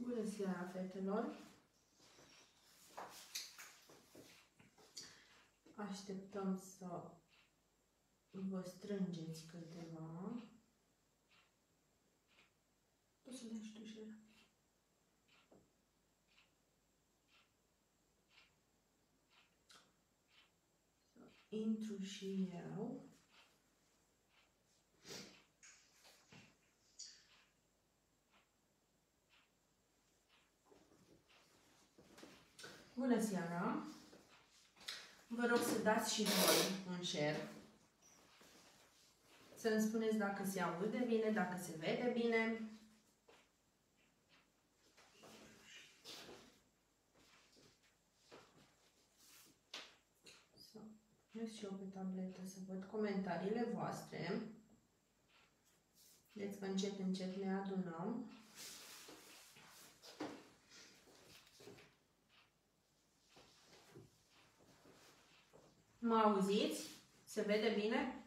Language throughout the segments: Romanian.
Bună seara, fetelor! Așteptăm să vă strângeți câteva. Poți să dai și tu share? Să intru și eu. Bună seara! Vă rog să dați și voi un share. Să-mi spuneți dacă se aude bine, dacă se vede bine. Să pun și eu pe tabletă să văd comentariile voastre. Vedeți că încet, încet ne adunăm. Mă auziți? Se vede bine?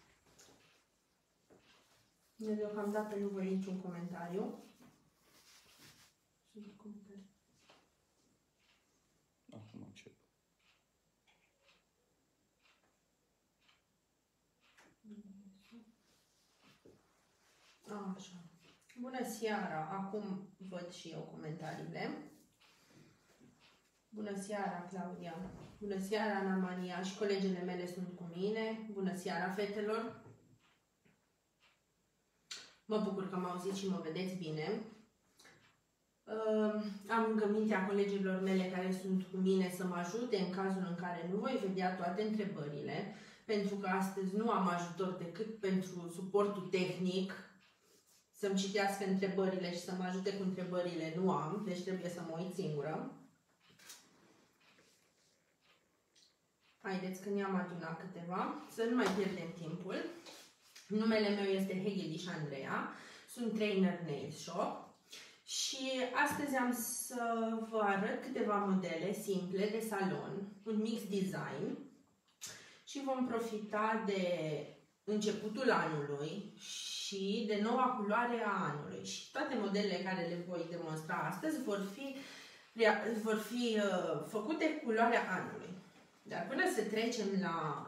Eu deocamdată nu văd niciun comentariu. Acum încep. Așa. Bună seara! Acum văd și eu comentariile. Bună seara, Claudia! Bună seara, Ana Maria! Și colegele mele sunt cu mine. Bună seara, fetelor! Mă bucur că mă auziți și mă vedeți bine. Am rugămintea colegilor mele care sunt cu mine să mă ajute în cazul în care nu voi vedea toate întrebările, pentru că astăzi nu am ajutor decât pentru suportul tehnic, să-mi citească întrebările și să mă ajute cu întrebările nu am, deci trebuie să mă uit singură. Haideți că ne-am adunat câteva, să nu mai pierdem timpul. Numele meu este Hegedi Andreea, sunt trainer Nail Shop și astăzi am să vă arăt câteva modele simple de salon, un mix design și vom profita de începutul anului și de noua culoare a anului. Și toate modelele care le voi demonstra astăzi vor fi făcute cu culoarea anului. Dar până să trecem la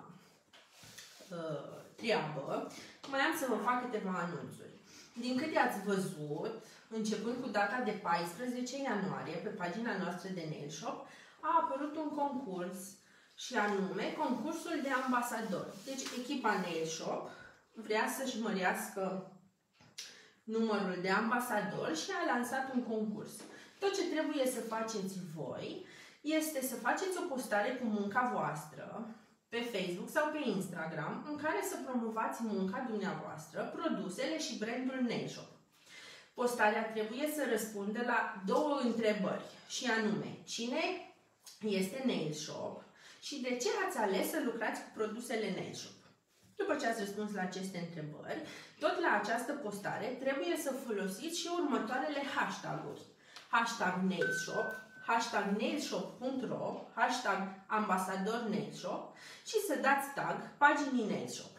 treabă, mai am să vă fac câteva anunțuri. Din câte ați văzut, începând cu data de 14 ianuarie, pe pagina noastră de Nail Shop, a apărut un concurs și anume concursul de ambasador. Deci echipa Nail Shop vrea să-și mărească numărul de ambasadori și a lansat un concurs. Tot ce trebuie să faceți voi este să faceți o postare cu munca voastră pe Facebook sau pe Instagram, în care să promovați munca dumneavoastră, produsele și brandul Nail Shop. Postarea trebuie să răspundă la două întrebări, și anume, cine este Nail Shop și de ce ați ales să lucrați cu produsele Nail Shop. După ce ați răspuns la aceste întrebări, tot la această postare trebuie să folosiți și următoarele hashtag-uri. Hashtag Nail Shop, hashtag nailshop.ro, hashtag ambasador Nail Shop și să dați tag paginii Nail Shop.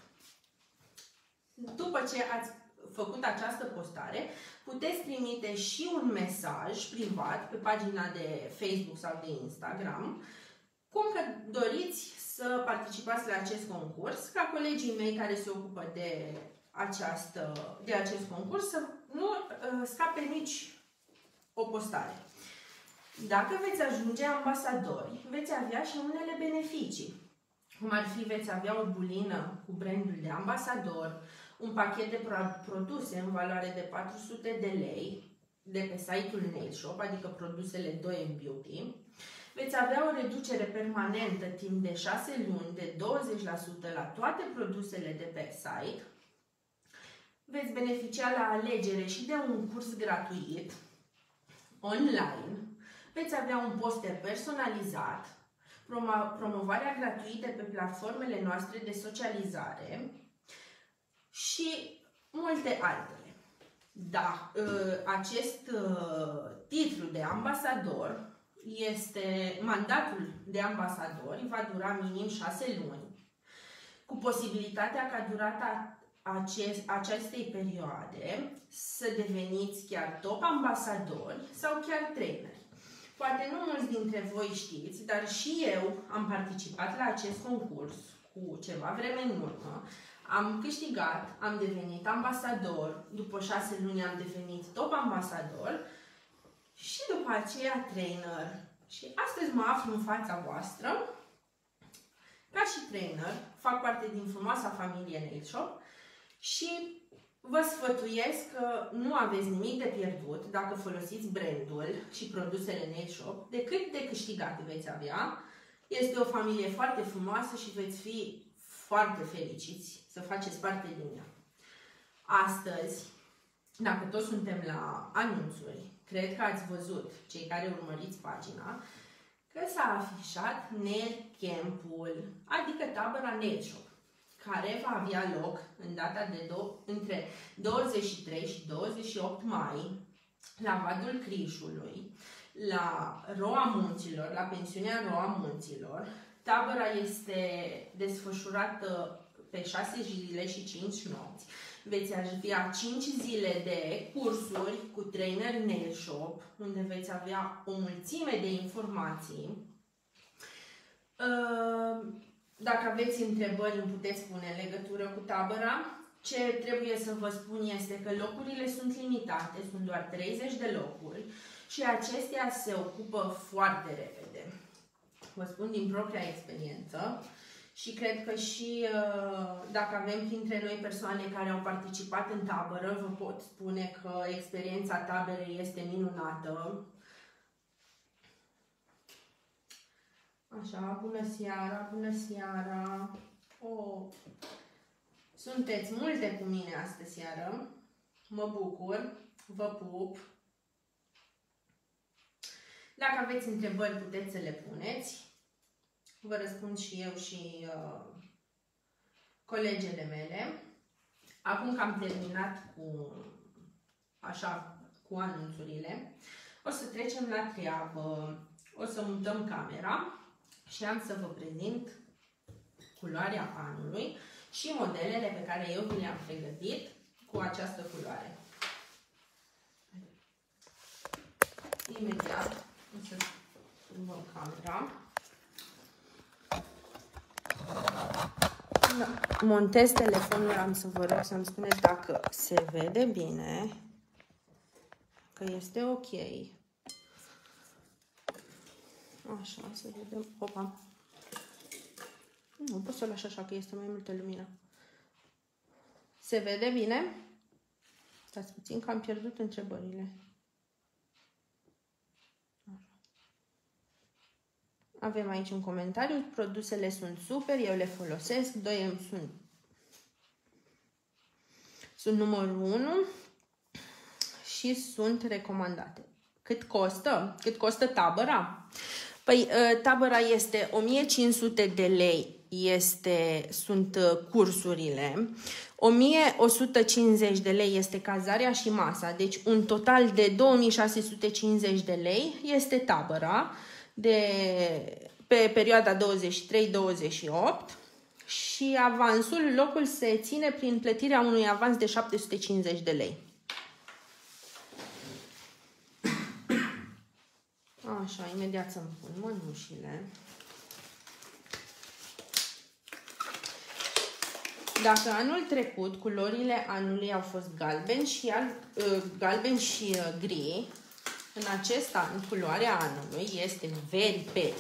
După ce ați făcut această postare, puteți trimite și un mesaj privat pe pagina de Facebook sau de Instagram, cum că doriți să participați la acest concurs, ca colegii mei care se ocupă de acest concurs să nu scape nici o postare. Dacă veți ajunge ambasadori, veți avea și unele beneficii. Cum ar fi, veți avea o bulină cu brandul de ambasador, un pachet de produse în valoare de 400 de lei de pe site-ul Nail Shop, adică produsele 2M Beauty. Veți avea o reducere permanentă timp de 6 luni de 20% la toate produsele de pe site. Veți beneficia la alegere și de un curs gratuit online. Veți avea un poster personalizat, promovarea gratuită pe platformele noastre de socializare și multe altele. Da, acest titlu de ambasador mandatul de ambasador va dura minim 6 luni, cu posibilitatea ca durata acestei perioade să deveniți chiar top ambasadori sau chiar traineri. Poate nu mulți dintre voi știți, dar și eu am participat la acest concurs cu ceva vreme în urmă. Am câștigat, am devenit ambasador, după 6 luni am devenit top ambasador și după aceea trainer. Și astăzi mă aflu în fața voastră ca și trainer, fac parte din frumoasa familie Nail Shop și vă sfătuiesc că nu aveți nimic de pierdut dacă folosiți brandul și produsele Nail Shop, decât de câștigat veți avea. Este o familie foarte frumoasă și veți fi foarte fericiți să faceți parte din ea. Astăzi, dacă toți suntem la anunțuri, cred că ați văzut, cei care urmăriți pagina, că s-a afișat Nail Camp-ul, adică tabăra Nail Shop, care va avea loc în data de între 23 și 28 mai la Vadul Crișului, la Roa Munților, la pensiunea Roa Munților. Tabăra este desfășurată pe 6 zile și 5 nopți. Veți avea 5 zile de cursuri cu trainer Nail Shop, unde veți avea o mulțime de informații. Dacă aveți întrebări, îmi puteți spune în legătură cu tabăra. Ce trebuie să vă spun este că locurile sunt limitate, sunt doar 30 de locuri și acestea se ocupă foarte repede. Vă spun din propria experiență și cred că și dacă avem printre noi persoane care au participat în tabără, vă pot spune că experiența taberei este minunată. Așa, bună seara, bună seara! Oh. Sunteți multe cu mine astă seară. Mă bucur, vă pup. Dacă aveți întrebări, puteți să le puneți. Vă răspund și eu și colegele mele. Acum că am terminat cu anunțurile, o să trecem la treabă. O să mutăm camera și am să vă prezint culoarea anului și modelele pe care eu vi le-am pregătit cu această culoare. Imediat o să schimbăm camera. Montez telefonul, am să vă rog să-mi spuneți dacă se vede bine, că este ok. Așa, să vedem. Opa! Nu pot să o las așa, că este mai multă lumină. Se vede bine? Stați puțin că am pierdut întrebările. Avem aici un comentariu. Produsele sunt super, eu le folosesc. 2 sunt numărul 1 și sunt recomandate. Cât costă? Cât costă tabăra? Păi, tabăra este 1500 de lei, sunt cursurile, 1150 de lei este cazarea și masa, deci un total de 2650 de lei este tabăra pe perioada 23-28 și avansul, locul se ține prin plătirea unui avans de 750 de lei. Așa, imediat să-mi pun mănușile. Dacă anul trecut culorile anului au fost galben și gri, în acest an culoarea anului este very pale.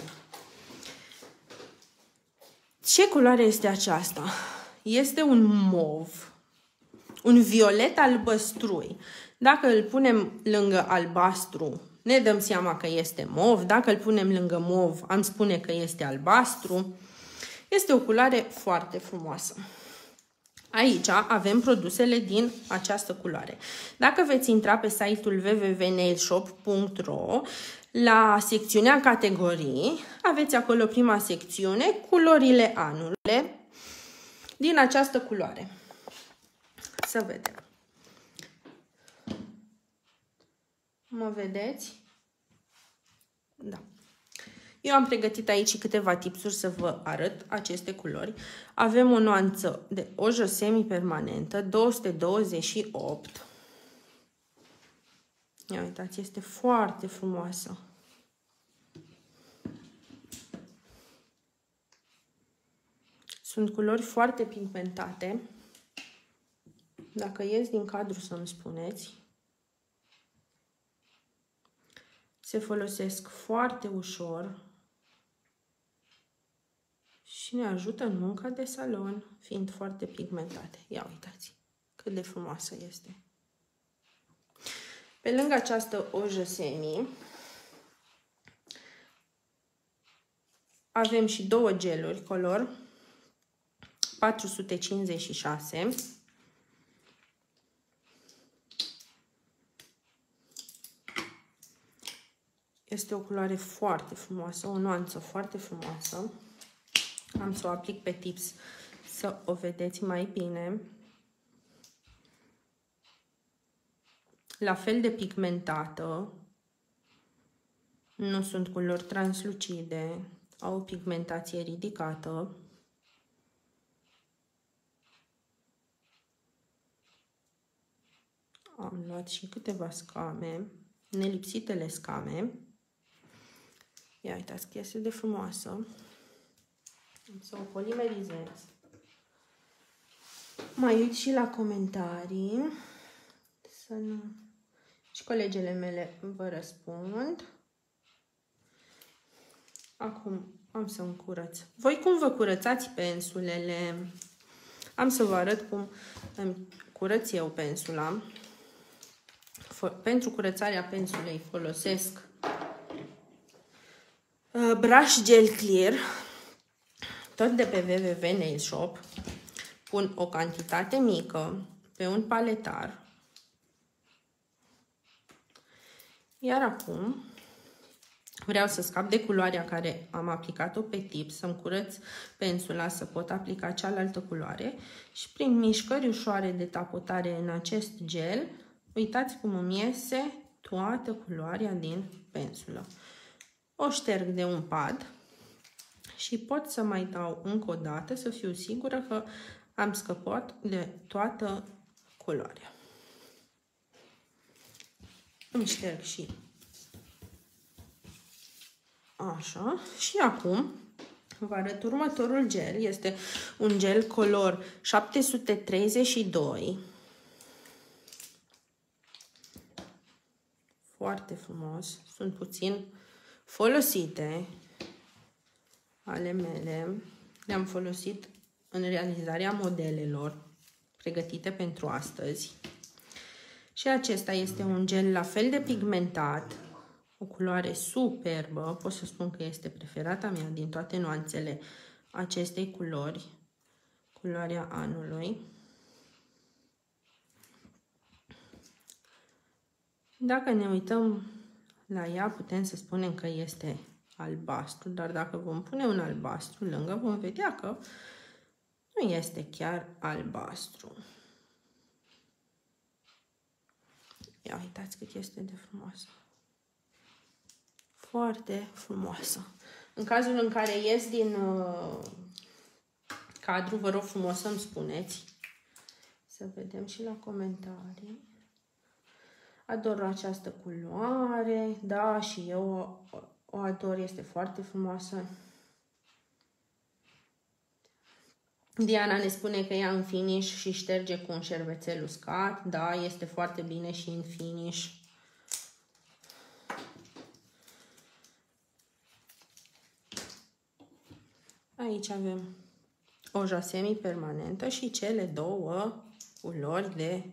Ce culoare este aceasta? Este un mov, un violet albăstrui. Dacă îl punem lângă albastru, ne dăm seama că este mov. Dacă îl punem lângă mov, am spune că este albastru. Este o culoare foarte frumoasă. Aici avem produsele din această culoare. Dacă veți intra pe site-ul www.nailshop.ro, la secțiunea categorii, aveți acolo prima secțiune, culorile anului, din această culoare. Să vedem. Mă vedeți? Da. Eu am pregătit aici câteva tipsuri să vă arăt aceste culori. Avem o nuanță de ojă semi-permanentă, 228. Ia uitați, este foarte frumoasă. Sunt culori foarte pigmentate. Dacă ies din cadru să-mi spuneți. Se folosesc foarte ușor și ne ajută în munca de salon, fiind foarte pigmentate. Ia uitați cât de frumoasă este. Pe lângă această ojă semi, avem și două geluri color 456. Este o culoare foarte frumoasă, o nuanță foarte frumoasă. Am să o aplic pe tips să o vedeți mai bine. La fel de pigmentată. Nu sunt culori translucide, au o pigmentație ridicată. Am luat și câteva scame, nelipsitele scame. Ia uitați că este de frumoasă. Am să o polimerizez. Mai uit și la comentarii. Să nu... Și colegele mele vă răspund. Acum am să îmi curăț. Voi cum vă curățați pensulele? Am să vă arăt cum îmi curăț eu pensula. Pentru curățarea pensulei folosesc brush gel clear, tot de pe www Nail Shop. Pun o cantitate mică pe un paletar. Iar acum vreau să scap de culoarea care am aplicat-o pe tip, să-mi curăț pensula, să pot aplica cealaltă culoare și prin mișcări ușoare de tapotare în acest gel, uitați cum îmi iese toată culoarea din pensulă. O șterg de un pad și pot să mai dau încă o dată să fiu sigură că am scăpat de toată culoarea. Îmi șterg și așa. Și acum vă arăt următorul gel. Este un gel color 732. Foarte frumos. Sunt puțin folosite ale mele. Le-am folosit în realizarea modelelor pregătite pentru astăzi. Și acesta este un gel la fel de pigmentat, o culoare superbă. Pot să spun că este preferata mea din toate nuanțele acestei culori, culoarea anului. Dacă ne uităm la ea, putem să spunem că este albastru, dar dacă vom pune un albastru lângă, vom vedea că nu este chiar albastru. Ia uitați cât este de frumoasă. Foarte frumoasă. În cazul în care ies din cadru, vă rog frumos să-mi spuneți. Să vedem și la comentarii. Ador această culoare. Da, și eu o ador. Este foarte frumoasă. Diana ne spune că ia în finish și șterge cu un șervețel uscat. Da, este foarte bine și în finish. Aici avem oja semi-permanentă și cele două culori de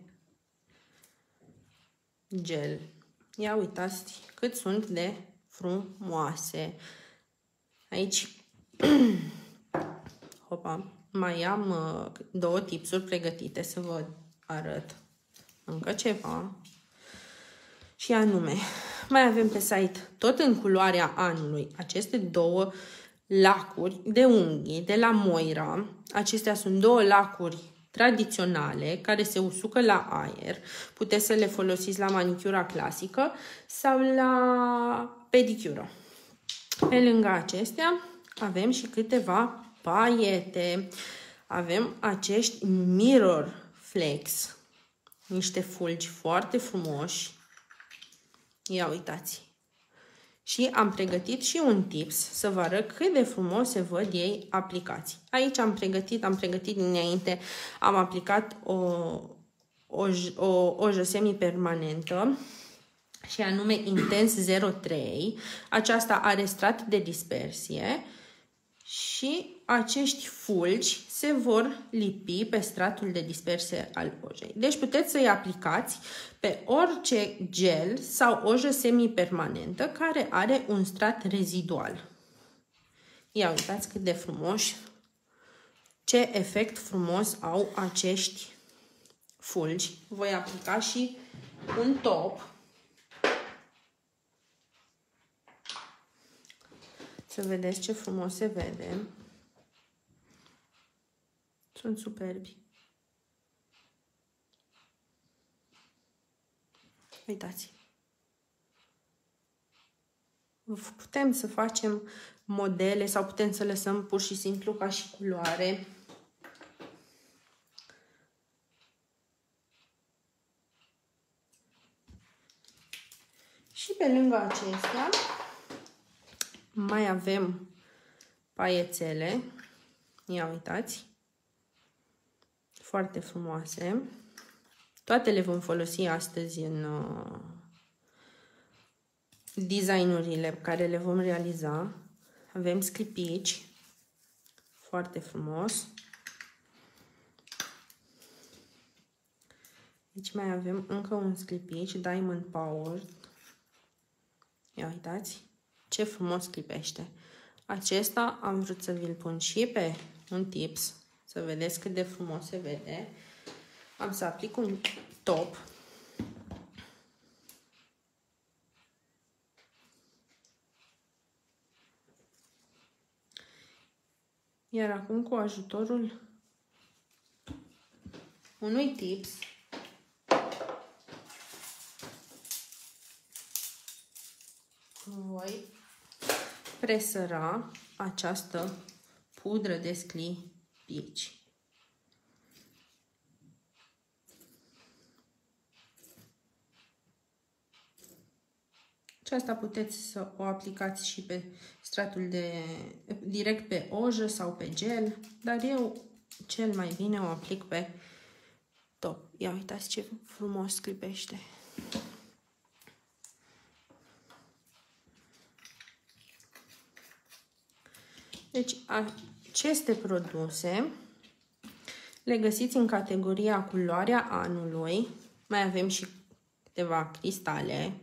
gel. Ia uitați cât sunt de frumoase. Aici hopa, mai am două tipsuri pregătite să vă arăt încă ceva. Și anume, mai avem pe site, tot în culoarea anului, aceste două lacuri de unghii de la Moira. Acestea sunt două lacuri tradiționale care se usucă la aer. Puteți să le folosiți la manicura clasică sau la pedicură. Pe lângă acestea avem și câteva paiete. Avem acești Mirror Flex, niște fulgi foarte frumoși. Ia uitați! Și am pregătit și un tips să vă arăt cât de frumos se văd ei aplicați. Aici am pregătit dinainte, am aplicat o ojă semi-permanentă și anume Intense 03. Aceasta are strat de dispersie și acești fulgi se vor lipi pe stratul de dispersie al ojei. Deci puteți să-i aplicați pe orice gel sau ojă semi-permanentă care are un strat rezidual. Ia uitați cât de frumoși, ce efect frumos au acești fulgi. Voi aplica și un top. Să vedeți ce frumos se vede. Sunt superbi. Uitați. Putem să facem modele sau putem să lăsăm pur și simplu ca și culoare. Și pe lângă acestea mai avem paiețele. Ia uitați. Foarte frumoase. Toate le vom folosi astăzi în designurile pe care le vom realiza. Avem sclipici. Foarte frumos. Aici mai avem încă un sclipici Diamond Power. Ia uitați ce frumos clipește. Acesta am vrut să vi-l pun și pe un tips, să vedeți cât de frumos se vede. Am să aplic un top. Iar acum, cu ajutorul unui tips, voi presăra această pudră de sclipici. Aceasta puteți să o aplicați și pe stratul direct pe ojă sau pe gel, dar eu cel mai bine o aplic pe top. Ia uitați ce frumos sclipește. Deci aceste produse le găsiți în categoria culoarea anului. Mai avem și câteva cristale.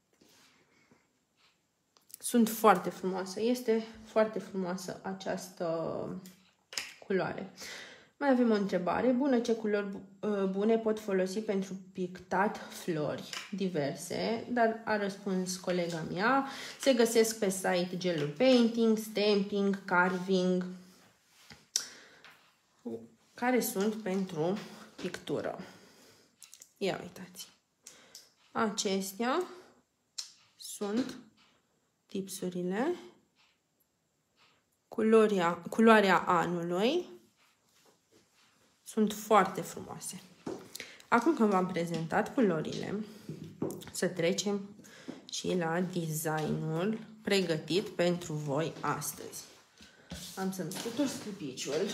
Sunt foarte frumoase. Este foarte frumoasă această culoare. Mai avem o întrebare. Bună, ce culori bune pot folosi pentru pictat flori diverse? Dar a răspuns colega mea. Se găsesc pe site gelul painting, stamping, carving, care sunt pentru pictură. Ia uitați. Acestea sunt tipsurile. Culoarea anului. Sunt foarte frumoase. Acum că v-am prezentat culorile, să trecem și la designul pregătit pentru voi astăzi. Am să-mi scutur sclipiciul.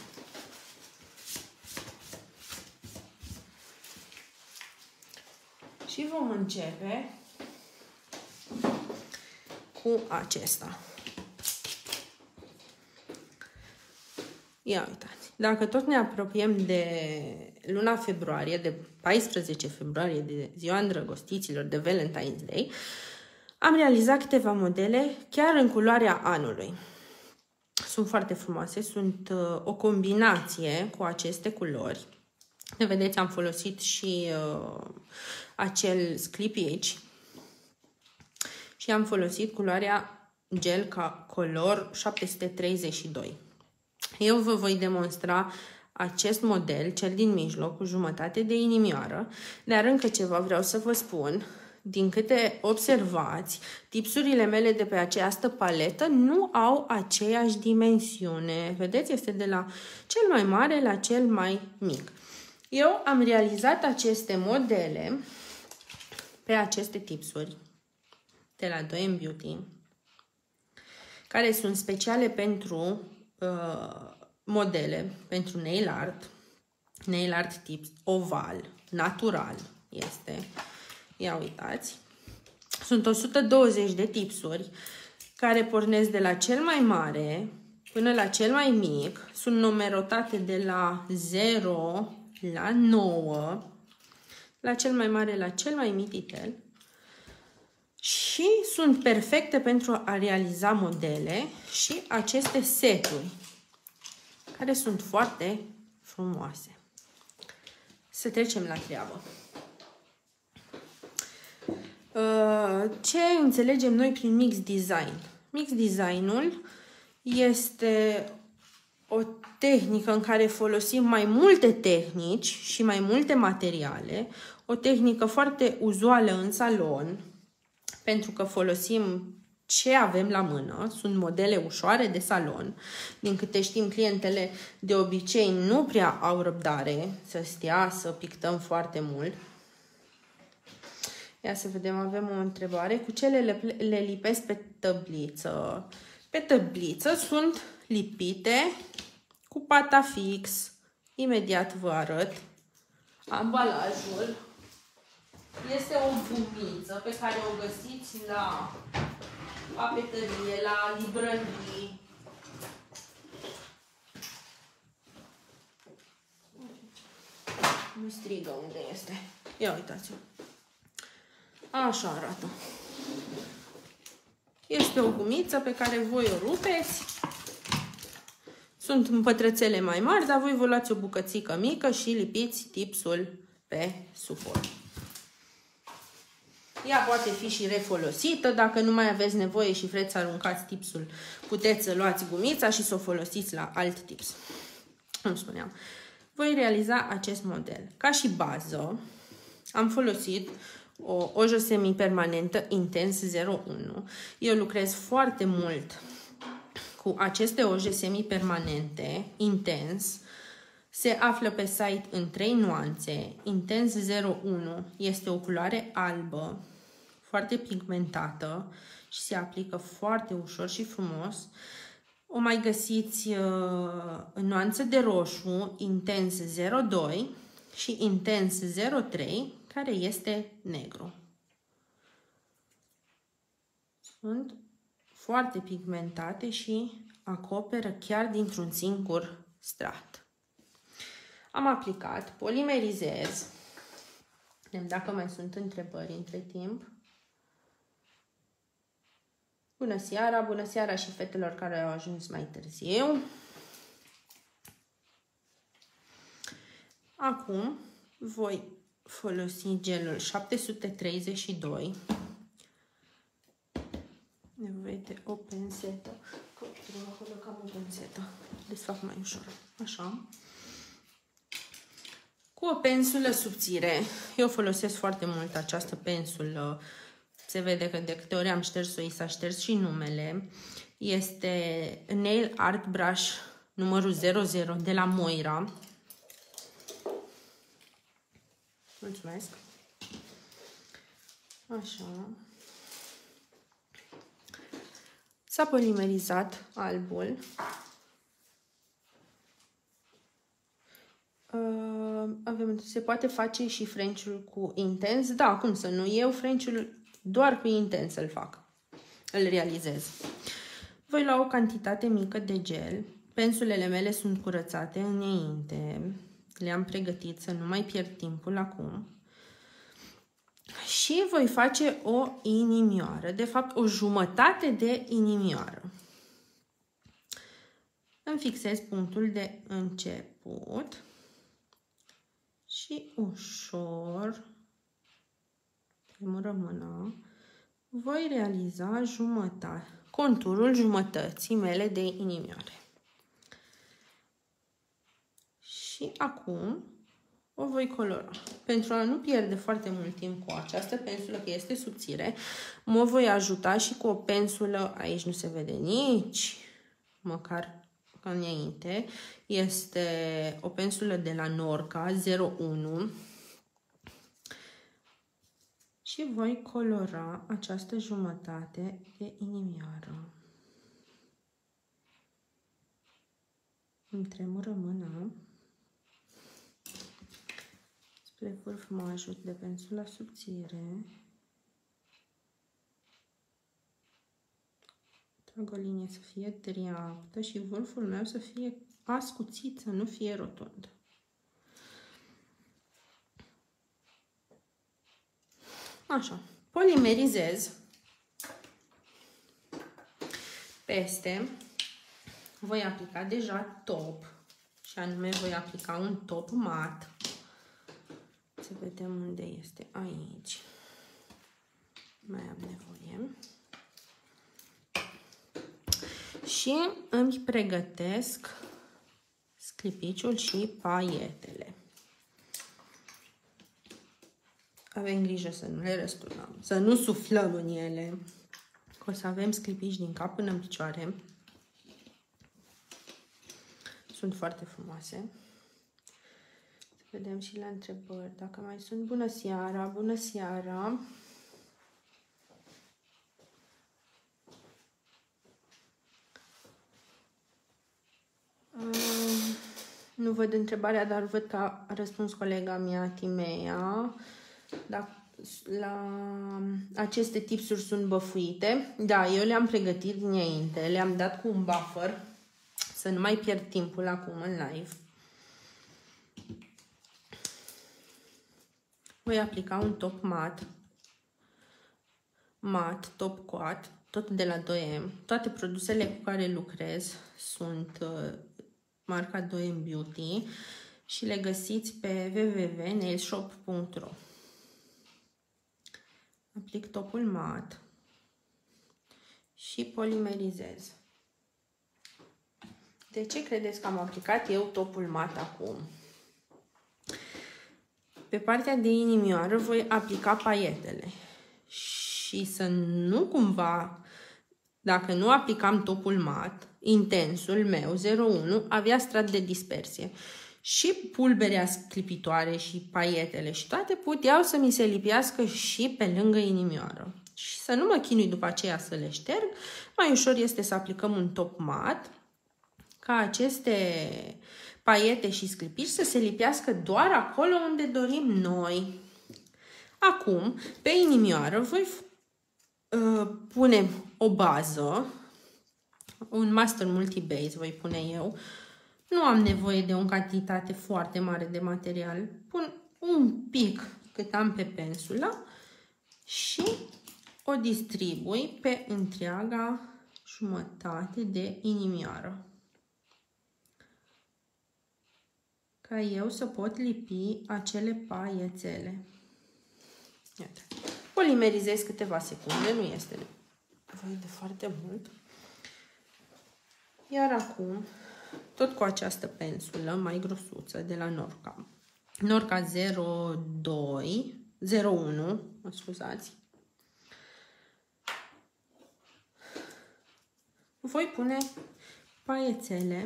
Și vom începe cu acesta. Ia uitați. Dacă tot ne apropiem de luna februarie, de 14 februarie, de ziua îndrăgostiților, de Valentine's Day, am realizat câteva modele chiar în culoarea anului. Sunt foarte frumoase, sunt o combinație cu aceste culori. Vedeți, am folosit și acel sclipici și am folosit culoarea gel color 732. Eu vă voi demonstra acest model, cel din mijloc, cu jumătate de inimioară, dar încă ceva vreau să vă spun. din câte observați, tipsurile mele de pe această paletă nu au aceeași dimensiune. Vedeți? Este de la cel mai mare la cel mai mic. Eu am realizat aceste modele pe aceste tipsuri de la 2M Beauty, care sunt speciale pentru modele, pentru nail art. Nail art tips oval, natural este. Ia uitați. Sunt 120 de tipsuri care pornesc de la cel mai mare până la cel mai mic. Sunt numerotate de la 0 la 9, la cel mai mare la cel mai mic titel. Și sunt perfecte pentru a realiza modele și aceste seturi, care sunt foarte frumoase. Să trecem la treabă. Ce înțelegem noi prin mix design? Mix design-ul este o tehnică în care folosim mai multe tehnici și mai multe materiale. O tehnică foarte uzuală în salon, pentru că folosim ce avem la mână. Sunt modele ușoare de salon. Din câte știm, clientele de obicei nu prea au răbdare să stea, să pictăm foarte mult. Ia să vedem, avem o întrebare. Cu ce le lipesc pe tăbliță? Pe tăbliță sunt lipite cu Patafix. Imediat vă arăt ambalajul. Este o gumiță pe care o găsiți la papeterie, la librării. Nu strigă unde este. Ia uitați-o. Așa arată. Este o gumiță pe care voi o rupeți. Sunt în pătrățele mai mari, dar voi vă luați o bucățică mică și lipiți tipsul pe suport. Ea poate fi și refolosită. Dacă nu mai aveți nevoie și vreți să aruncați tipsul, puteți să luați gumița și să o folosiți la alt tips. Cum spuneam, voi realiza acest model. Ca și bază, am folosit o ojă semipermanentă Intense 01. Eu lucrez foarte mult cu aceste oje semipermanente Intense. Se află pe site în 3 nuanțe. Intense 01 este o culoare albă, foarte pigmentată și se aplică foarte ușor și frumos. O mai găsiți în nuanță de roșu, Intense 02 și Intense 03, care este negru. Sunt foarte pigmentate și acoperă chiar dintr-un singur strat. Am aplicat, polimerizez. Vedem dacă mai sunt întrebări între timp. Bună seara și fetelor care au ajuns mai târziu. Acum voi folosi gelul 732. Nevoie de o pensetă. Trebuie acolo cam o pensetă. Desfac mai ușor. Așa. Cu o pensulă subțire. Eu folosesc foarte mult această pensulă. Se vede că de câte ori am șters-o, i s-a șters și numele. Este Nail Art Brush numărul 00 de la Moira. Mulțumesc. Așa. S-a polimerizat albul. Se poate face și French-ul cu Intense? Da, cum să nu? Eu French-ul doar cu Intense îl fac. Îl realizez. Voi lua o cantitate mică de gel. Pensulele mele sunt curățate înainte. Le-am pregătit să nu mai pierd timpul acum. Și voi face o inimioară. De fapt, o jumătate de inimioară. Îmi fixez punctul de început. Și ușor, tremură mâna, voi realiza conturul jumătății mele de inimioare. Și acum o voi colora. Pentru a nu pierde foarte mult timp cu această pensulă, că este subțire, mă voi ajuta și cu o pensulă, aici nu se vede nici măcar ca înainte, este o pensulă de la Norca 01 și voi colora această jumătate de inimioară. Îmi tremură mâna. Spre vârf mă ajut de pensula subțire. Trag o linie să fie dreaptă și vârful meu să fie ascuțit, să nu fie rotund. Așa. Polimerizez peste. Voi aplica deja top și anume voi aplica un top mat. Să vedem unde este. Aici. Mai am nevoie. Și îmi pregătesc sclipiciul și paietele. Avem grijă să nu le răsturnăm, să nu suflăm în ele. Că o să avem sclipici din cap până în picioare. Sunt foarte frumoase. Să vedem și la întrebări dacă mai sunt. Bună seara, bună seara! Nu văd întrebarea, dar văd că a răspuns colega mea, Timea. La aceste tipsuri sunt băfuite. Da, eu le-am pregătit dinainte, le-am dat cu un buffer, să nu mai pierd timpul acum în live. Voi aplica un top mat, top coat, tot de la 2M. Toate produsele cu care lucrez sunt marca 2M Beauty și le găsiți pe www.nailshop.ro. Aplic topul mat și polimerizez. De ce credeți că am aplicat eu topul mat acum? Pe partea de inimioară voi aplica paietele și să nu cumva, dacă nu aplicam topul mat, intensul meu 01 avea strat de dispersie și pulberea sclipitoare și paietele și toate puteau să mi se lipească și pe lângă inimioară. Și să nu mă chinui după aceea să le șterg, mai ușor este să aplicăm un top mat ca aceste paiete și sclipici să se lipească doar acolo unde dorim noi. Acum, pe inimioară voi pune o bază, un Master Multi Base voi pune eu. Nu am nevoie de o cantitate foarte mare de material. Pun un pic cât am pe pensulă și o distribui pe întreaga jumătate de inimioară. Ca eu să pot lipi acele paiețele. Iată. Polimerizez câteva secunde, nu este nevoie de foarte mult. Iar acum, tot cu această pensulă mai grosuță de la Norca. Norca 01, mă scuzați. Voi pune paiețele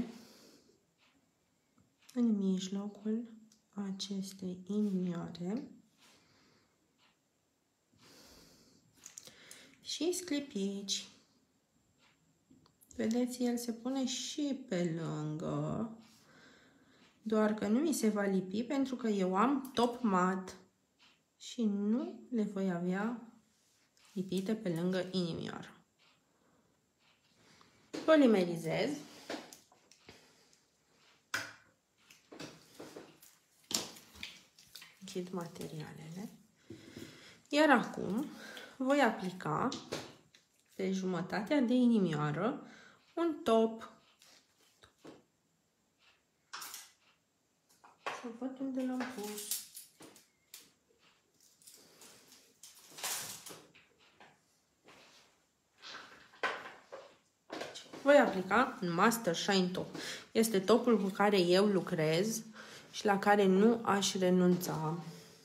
în mijlocul acestei inimioare și sclipici. Vedeți, el se pune și pe lângă, doar că nu mi se va lipi pentru că eu am top mat și nu le voi avea lipite pe lângă inimioară. Polimerizez. Închid materialele. Iar acum voi aplica pe jumătatea de inimioară un top. Să văd unde l-am pus. Voi aplica un Master Shine Top. Este topul cu care eu lucrez și la care nu aș renunța.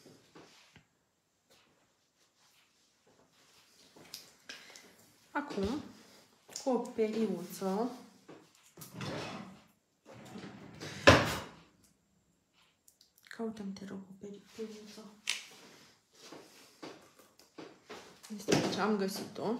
Acum, cu o periuță, caută-mi, te rog, o periuță. Este aici, am găsit-o.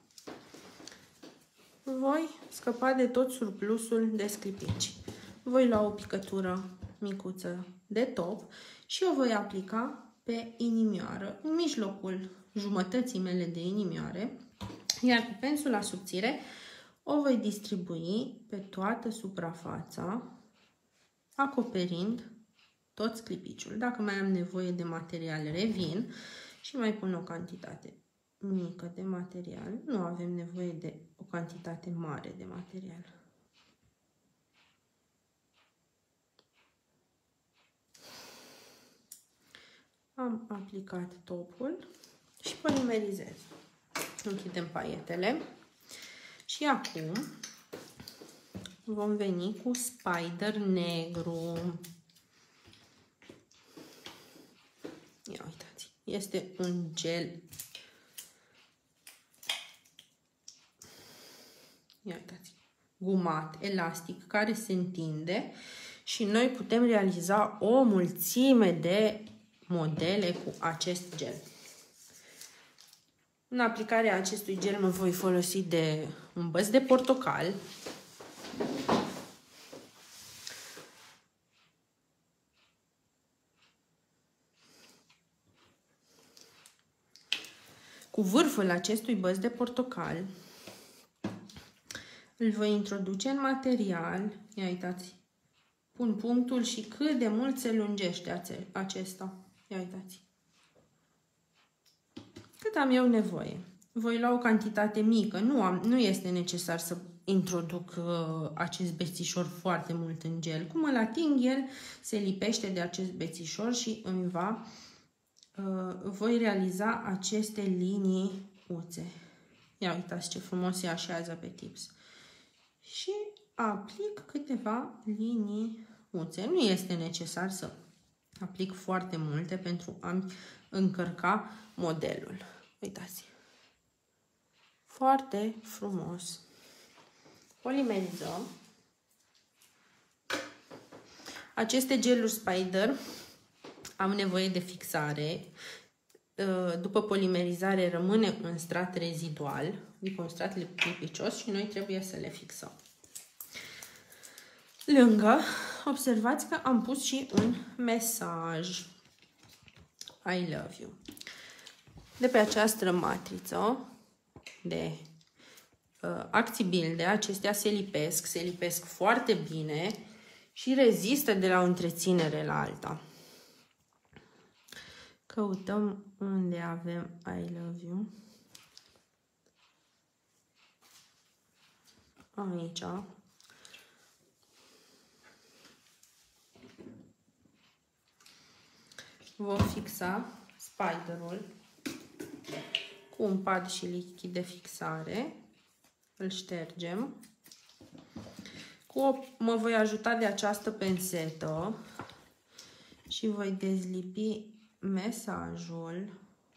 Voi scăpa de tot surplusul de sclipici. Voi lua o picătură micuță de top și o voi aplica pe inimioară, în mijlocul jumătății mele de inimioare, iar cu pensula subțire o voi distribui pe toată suprafața, acoperind tot sclipiciul. Dacă mai am nevoie de material, revin și mai pun o cantitate mică de material. Nu avem nevoie de o cantitate mare de material. Am aplicat topul și polimerizez. Închidem paietele și acum vom veni cu spider negru. Ia uitați, este un gel. Ia uitați, gumat, elastic, care se întinde și noi putem realiza o mulțime de modele cu acest gel. În aplicarea acestui gel mă voi folosi de un băț de portocal. Cu vârful acestui băț de portocal îl voi introduce în material. Ia uitați, pun punctul și cât de mult se lungește acesta. Ia uitați. Cât am eu nevoie. Voi lua o cantitate mică. Nu este necesar să introduc acest bețișor foarte mult în gel. Cum îl ating, el se lipește de acest bețișor și voi realiza aceste linii uțe. Ia uitați ce frumos se așează pe tips. Și aplic câteva linii uțe. Nu este necesar să aplic foarte multe pentru a încărca modelul. Uitați. Foarte frumos. Polimerizăm. Aceste geluri Spider am nevoie de fixare. După polimerizare rămâne un strat rezidual, adică un strat lipicios și noi trebuie să le fixăm. Lângă, observați că am pus și un mesaj. I love you. De pe această matriță de acțibilde, acestea se lipesc foarte bine și rezistă de la o întreținere la alta. Căutăm unde avem I love you. Aici. Vom fixa spiderul cu un pad și lichid de fixare. Îl ștergem. Mă voi ajuta de această pensetă și voi dezlipi mesajul.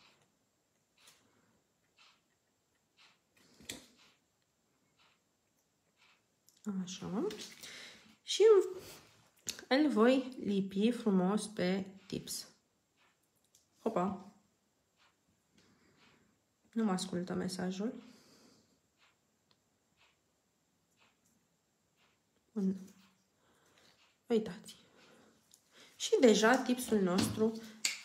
Așa. Și îl voi lipi frumos pe tips. Hopa! Nu mă ascultă mesajul. Uitați. Și deja tipsul nostru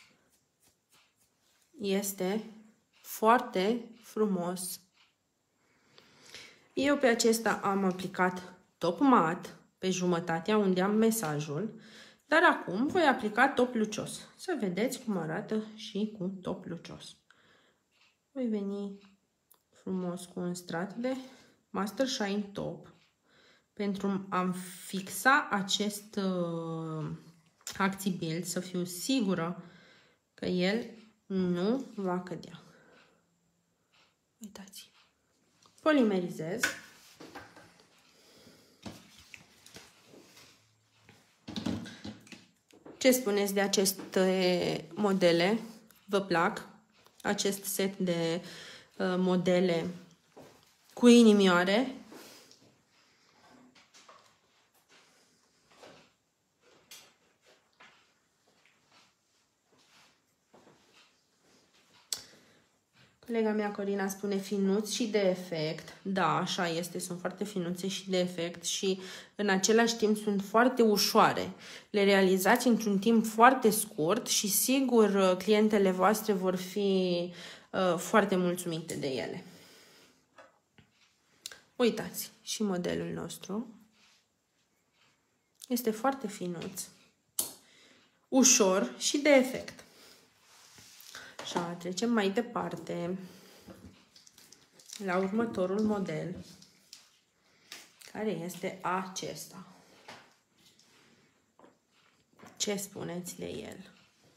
este foarte frumos. Eu pe acesta am aplicat top mat pe jumătatea unde am mesajul, dar acum voi aplica top lucios. Să vedeți cum arată și cu top lucios. Voi veni frumos cu un strat de Master Shine Top pentru a fixa acest acțibil, să fiu sigură că el nu va cădea. Uitați. Polimerizez. Ce spuneți de aceste modele? Vă plac? Acest set de modele cu inimioare? Colega mea Corina spune finuți și de efect. Da, așa este, sunt foarte finuțe și de efect și în același timp sunt foarte ușoare. Le realizați într-un timp foarte scurt și sigur clientele voastre vor fi foarte mulțumite de ele. Uitați, și modelul nostru este foarte finuț, ușor și de efect. Așa, trecem mai departe la următorul model, care este acesta. Ce spuneți de el?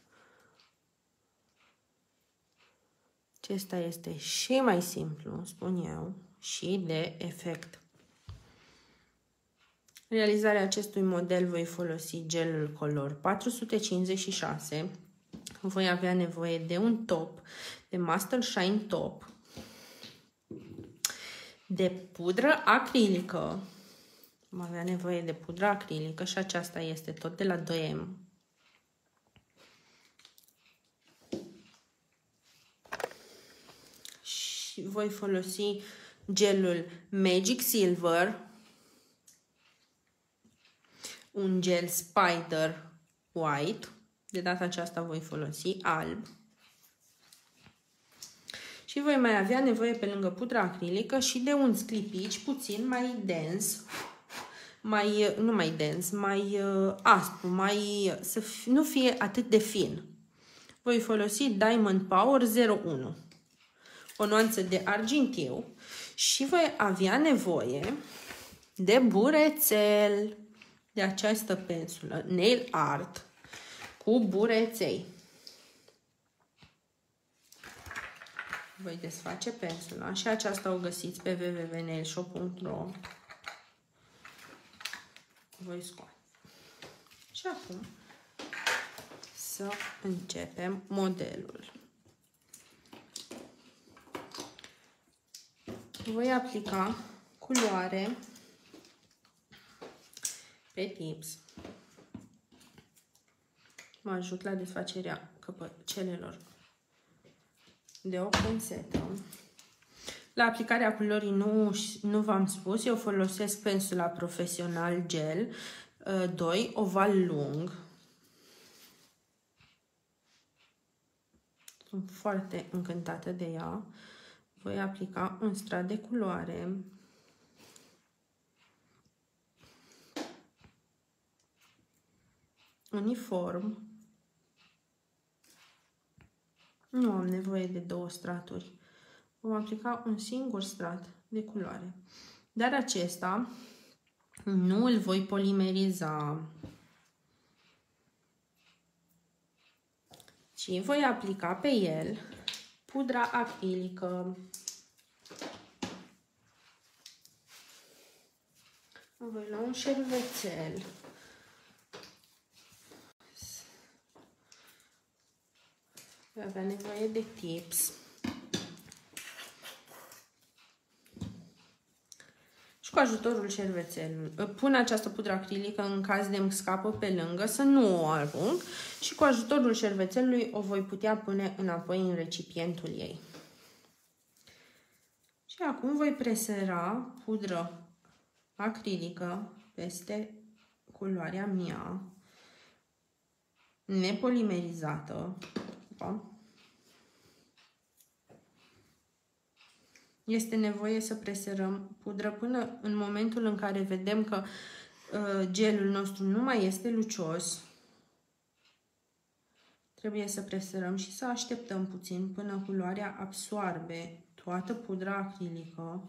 Acesta este și mai simplu, spun eu, și de efect. Realizarea acestui model voi folosi gelul color 456. Voi avea nevoie de un top, de Master Shine Top, de pudră acrilică. Vom avea nevoie de pudră acrilică și aceasta este tot de la 2M. Și voi folosi gelul Magic Silver, un gel Spider White. De data aceasta voi folosi alb. Și voi mai avea nevoie pe lângă pudra acrilică și de un sclipici puțin mai dens, mai aspru, nu fie atât de fin. Voi folosi Diamond Power 01, o nuanță de argintiu și voi avea nevoie de burețel, de această pensulă Nail Art cu bureței. Voi desface pensula și aceasta o găsiți pe www.nailshop.ro. Voi scoate. Și acum să începem modelul. Voi aplica culoare pe tips. Mă ajut la desfacerea celelor de o pensetă. La aplicarea culorii nu v-am spus, eu folosesc pensula Profesional Gel 2 oval lung. Sunt foarte încântată de ea. Voi aplica un strat de culoare. Uniform. Nu am nevoie de 2 straturi. Vom aplica un singur strat de culoare. Dar acesta nu îl voi polimeriza, ci voi aplica pe el pudra acrilică. Voi lua un șervețel. Voi avea nevoie de tips. Și cu ajutorul șervețelului pun această pudră acrilică în caz de îmi scapă pe lângă, să nu o arunc, și cu ajutorul șervețelului o voi putea pune înapoi în recipientul ei. Și acum voi presera pudră acrilică peste culoarea mea, nepolimerizată. Este nevoie să preserăm pudră până în momentul în care vedem că gelul nostru nu mai este lucios. Trebuie să preserăm și să așteptăm puțin până culoarea absoarbe toată pudra acrilică.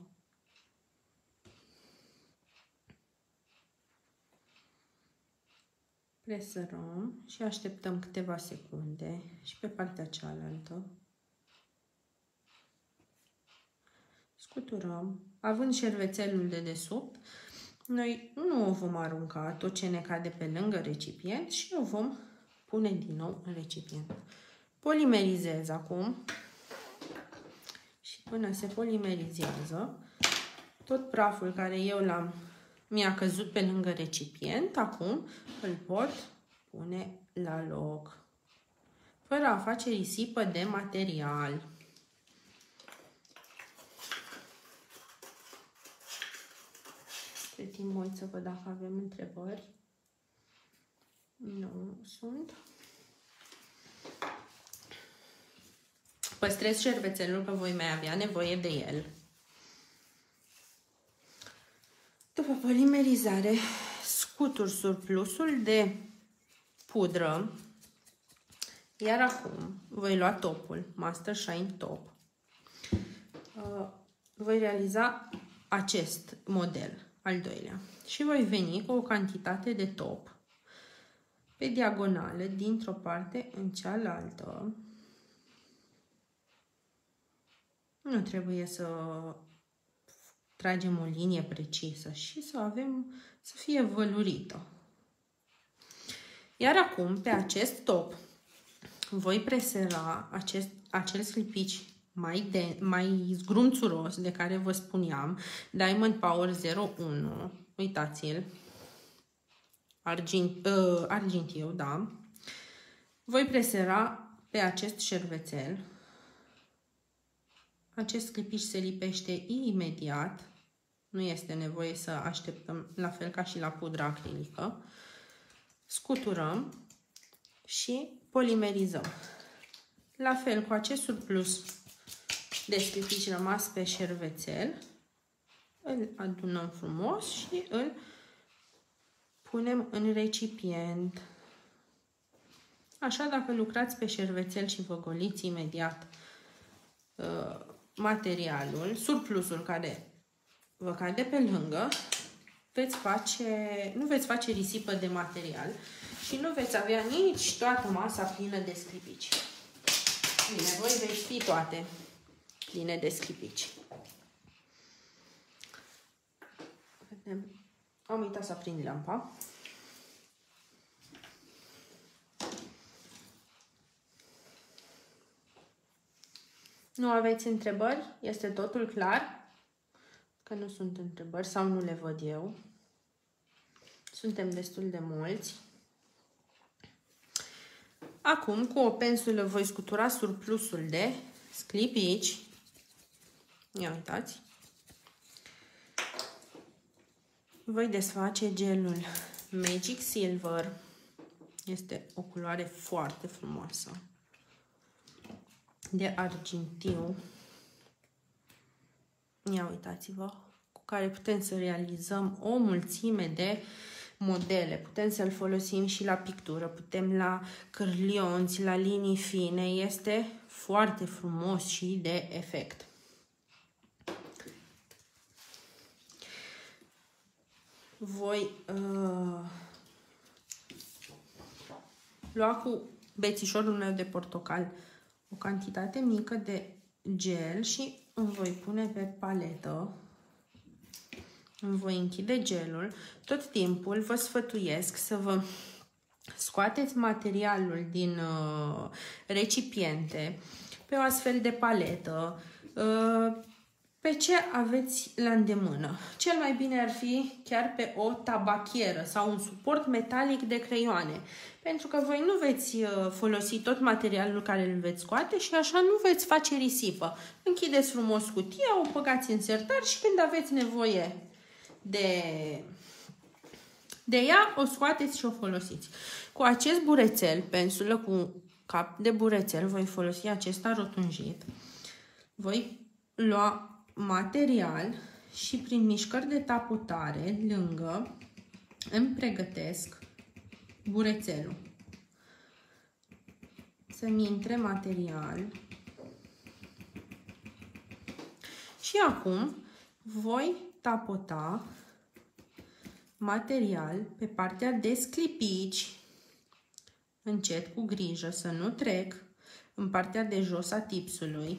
Presărăm și așteptăm câteva secunde și pe partea cealaltă. Scuturăm. Având șervețelul de desubt, noi nu o vom arunca tot ce ne cade pe lângă recipient și o vom pune din nou în recipient. Polimerizez acum și până se polimerizează, tot praful care eu mi-a căzut pe lângă recipient, acum îl pot pune la loc, fără a face risipă de material. Între timp voi să văd dacă avem întrebări. Nu sunt. Păstrez șervețelul că voi mai avea nevoie de el. După polimerizare, scutur surplusul de pudră. Iar acum voi lua topul, Master Shine Top. Voi realiza acest model, al doilea. Și voi veni cu o cantitate de top pe diagonală, dintr-o parte în cealaltă. Nu trebuie să tragem o linie precisă și să fie vălurită. Iar acum, pe acest top, voi presera acel sclipici mai zgrumțuros de care vă spuneam, Diamond Power 01, uitați-l, argintiu, da. Voi presera pe acest șervețel. Acest sclipici se lipește imediat, nu este nevoie să așteptăm, la fel ca și la pudra acrilică. Scuturăm și polimerizăm. La fel, cu acest surplus de sclipici rămas pe șervețel, îl adunăm frumos și îl punem în recipient. Așa, dacă lucrați pe șervețel și vă goliți imediat materialul, surplusul care vă cade pe lângă, nu veți face risipă de material și nu veți avea nici toată masa plină de sclipici. Bine, voi veți fi toate pline de sclipici. Vedem. Am uitat să aprind lampa. Nu aveți întrebări? Este totul clar? Că nu sunt întrebări sau nu le văd eu. Suntem destul de mulți. Acum, cu o pensulă voi scutura surplusul de sclipici. Ia uitați. Voi desface gelul Magic Silver. Este o culoare foarte frumoasă. De argintiu. Ia uitați-vă, cu care putem să realizăm o mulțime de modele. Putem să-l folosim și la pictură, putem la cârlionți, la linii fine. Este foarte frumos și de efect. Voi lua cu bețișorul meu de portocal o cantitate mică de gel și îmi voi pune pe paletă. Îmi voi închide gelul. Tot timpul vă sfătuiesc să vă scoateți materialul din recipiente pe o astfel de paletă, pe ce aveți la îndemână. Cel mai bine ar fi chiar pe o tabachieră sau un suport metalic de creioane, pentru că voi nu veți folosi tot materialul care îl veți scoate și așa nu veți face risipă. Închideți frumos cutia, o băgați în sertar și când aveți nevoie de ea, o scoateți și o folosiți. Cu acest burețel, pensulă cu cap de burețel, voi folosi acesta rotunjit. Voi lua material și prin mișcări de taputare lângă îmi pregătesc burețelul. Să-mi intre material. Și acum voi tapota material pe partea de sclipici, încet, cu grijă, să nu trec în partea de jos a tipsului,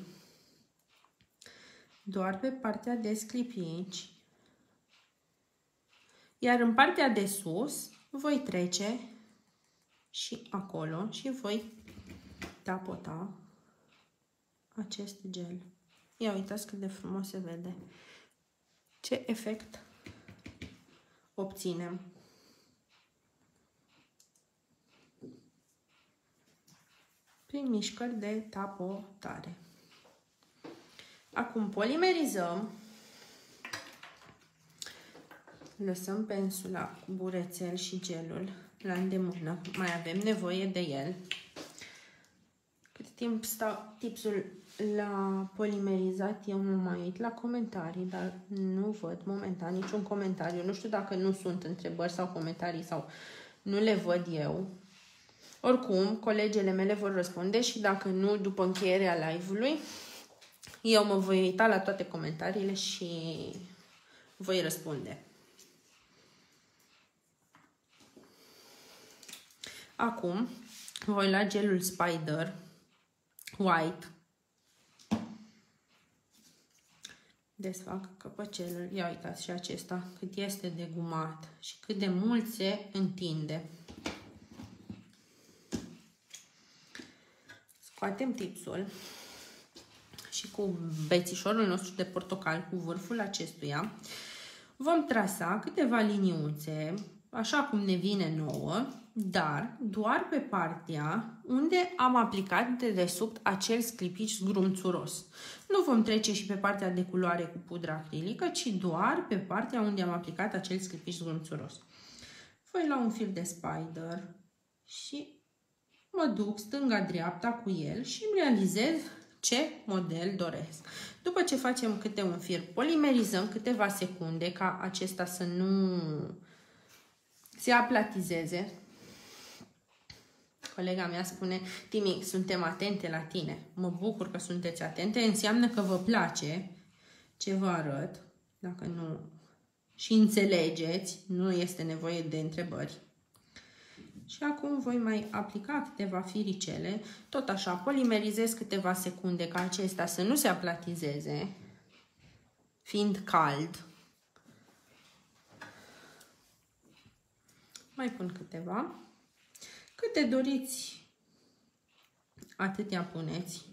doar pe partea de sclipici, iar în partea de sus voi trece și acolo și voi tapota acest gel. Ia uitați cât de frumos se vede. Ce efect obținem. Prin mișcări de tapotare. Acum polimerizăm. Lăsăm pensula cu burețel și gelul la îndemână. Mai avem nevoie de el. Cât timp stau tipsul la polimerizat, eu mă mai uit la comentarii, dar nu văd momentan niciun comentariu. Nu știu dacă nu sunt întrebări sau comentarii sau nu le văd eu. Oricum, colegele mele vor răspunde și dacă nu, după încheierea live-ului, eu mă voi uita la toate comentariile și voi răspunde. Acum, voi lua gelul Spider White. Desfac căpăcelul. Ia uitați și acesta cât este de gumat și cât de mult se întinde. Scoatem tipsul și cu bețișorul nostru de portocal, cu vârful acestuia, vom trasa câteva liniuțe, așa cum ne vine nouă, dar doar pe partea unde am aplicat de desubt acel sclipici zgrumțuros. Nu vom trece și pe partea de culoare cu pudra acrilică, ci doar pe partea unde am aplicat acel sclipici zgrumțuros. Voi lua un fir de Spider și mă duc stânga-dreapta cu el și îmi realizez ce model doresc. După ce facem câte un fir, polimerizăm câteva secunde ca acesta să nu se aplatizeze. Colega mea spune: Timi, suntem atente la tine. Mă bucur că sunteți atente. Înseamnă că vă place ce vă arăt. Dacă nu și înțelegeți, nu este nevoie de întrebări. Și acum voi mai aplica câteva firicele. Tot așa, polimerizez câteva secunde ca acesta să nu se aplatizeze, fiind cald. Mai pun câteva. Câte doriți, atâtea puneți.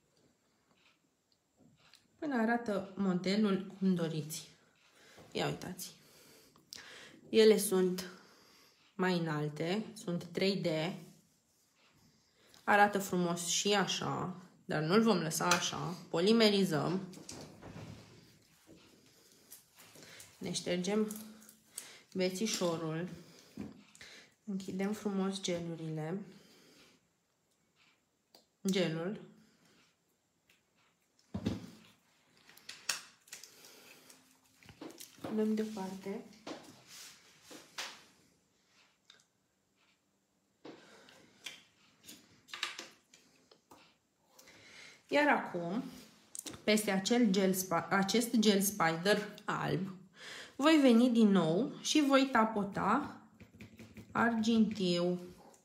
Până arată modelul cum doriți. Ia uitați. Ele sunt mai înalte, sunt 3D. Arată frumos și așa, dar nu-l vom lăsa așa. Polimerizăm. Ne ștergem bețișorul. Închidem frumos gelul. Punem deoparte. Iar acum, peste acest gel Spider alb, voi veni din nou și voi tapota argintiu.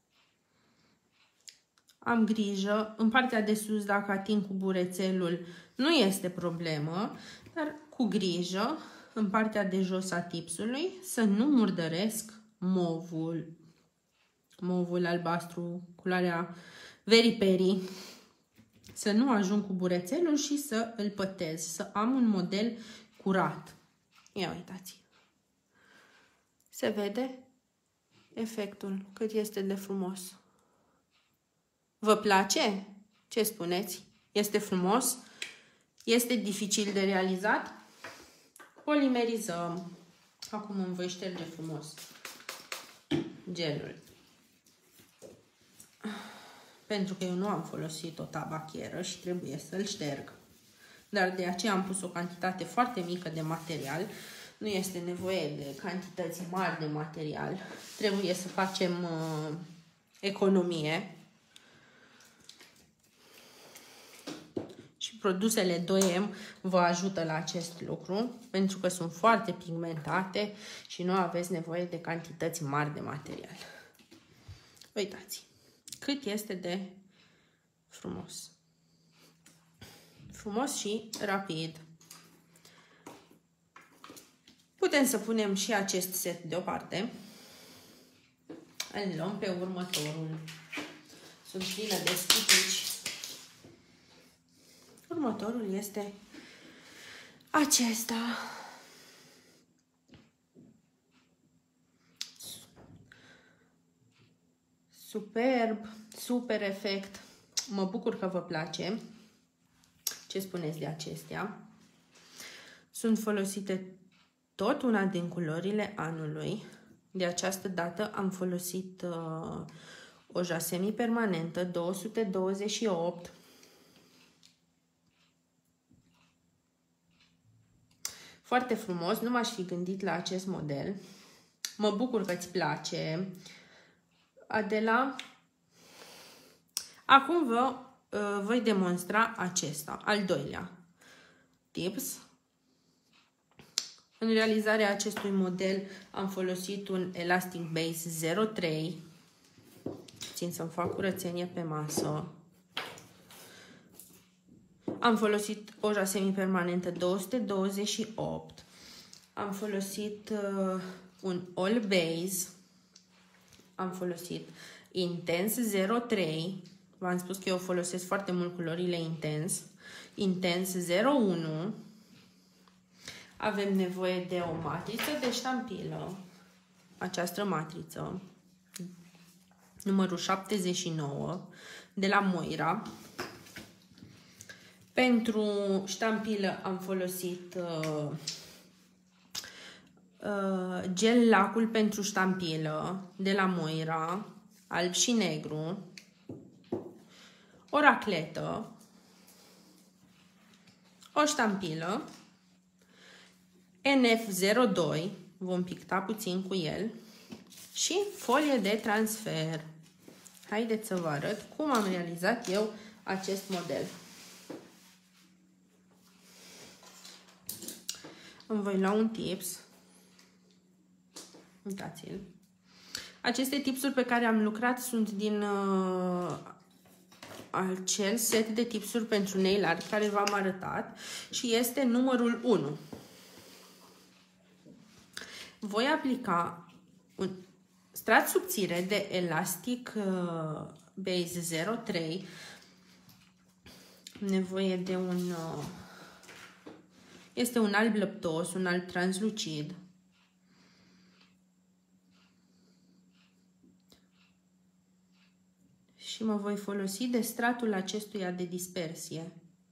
Am grijă, în partea de sus, dacă ating cu burețelul, nu este problemă, dar cu grijă, în partea de jos a tipsului, să nu murdăresc movul albastru, culoarea veriperi, să nu ajung cu burețelul și să îl pătez, să am un model curat. Ia uitați. Se vede efectul, cât este de frumos. Vă place? Ce spuneți? Este frumos? Este dificil de realizat? Polimerizăm. Acum îmi voi șterge frumos gelul. Pentru că eu nu am folosit o tabachieră și trebuie să-l șterg. Dar de aceea am pus o cantitate foarte mică de material. Nu este nevoie de cantități mari de material. Trebuie să facem economie. Și produsele 2M vă ajută la acest lucru, pentru că sunt foarte pigmentate și nu aveți nevoie de cantități mari de material. Uitați cât este de frumos. Frumos și rapid. Putem să punem și acest set deoparte. Îl luăm pe următorul. Sunt plină de stipici. Următorul este acesta. Superb, super efect. Mă bucur că vă place. Ce spuneți de acestea? Sunt folosite tot una din culorile anului. De această dată am folosit oja semi-permanentă 228. Foarte frumos, nu m-aș fi gândit la acest model. Mă bucur că îți place, Adela. Acum vă voi demonstra acesta, al doilea tips. În realizarea acestui model am folosit un Elastic Base 03. Țin să-mi fac curățenie pe masă. Am folosit oja semi-permanentă 228. Am folosit un All Base. Am folosit Intense 03. V-am spus că eu folosesc foarte mult culorile Intense 01. Avem nevoie de o matriță de ștampilă. Această matriță, numărul 79, de la Moira. Pentru ștampilă am folosit gel lacul pentru ștampilă de la Moira, alb și negru, o racletă, o ștampilă, NF02, vom picta puțin cu el, și folie de transfer. Haideți să vă arăt cum am realizat eu acest model. Îmi voi lua un tips. Uitați-l. Aceste tipsuri pe care am lucrat sunt din acel set de tipsuri pentru nail art care v-am arătat și este numărul 1. Voi aplica un strat subțire de Elastic Base 03. Am nevoie de un... este un alb lăptos, un alb translucid. Și mă voi folosi de stratul acestuia de dispersie.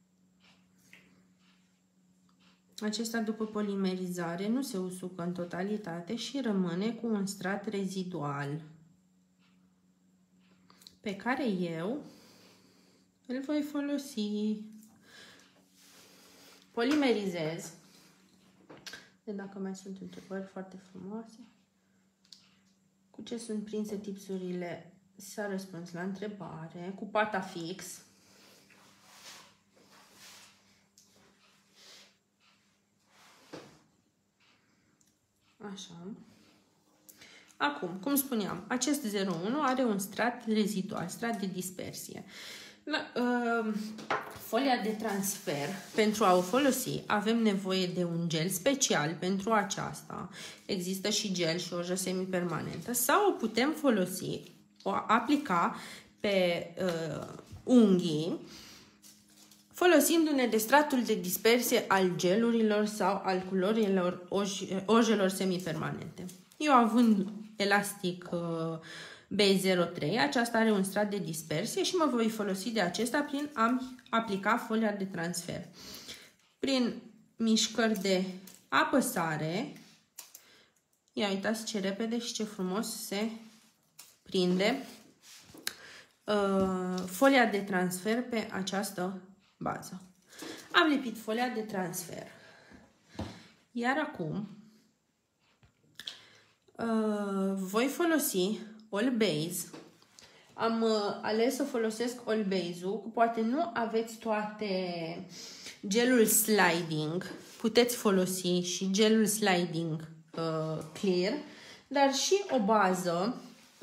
Acesta, după polimerizare, nu se usucă în totalitate și rămâne cu un strat rezidual, pe care eu îl voi folosi. Polimerizez. De dacă mai sunt întrebări foarte frumoase. Cu ce sunt prinse tipsurile? S-a răspuns la întrebare. Cu Patafix. Așa. Acum, cum spuneam, acest 01 are un strat rezidual, strat de dispersie. Folia de transfer, pentru a o folosi, avem nevoie de un gel special pentru aceasta. Există și gel și ojă semipermanentă. Sau o putem folosi, o aplica pe unghii, folosindu-ne de stratul de dispersie al gelurilor sau al culorilor ojelor semipermanente. Eu, având Elastic Base 03, aceasta are un strat de dispersie și mă voi folosi de acesta prin a aplica folia de transfer. Prin mișcări de apăsare, ia uitați ce repede și ce frumos se prinde folia de transfer pe această bază. Am lipit folia de transfer. Iar acum voi folosi All Base. Am ales să folosesc All Base-ul. Poate nu aveți toate gelul sliding. Puteți folosi și gelul sliding clear, dar și o bază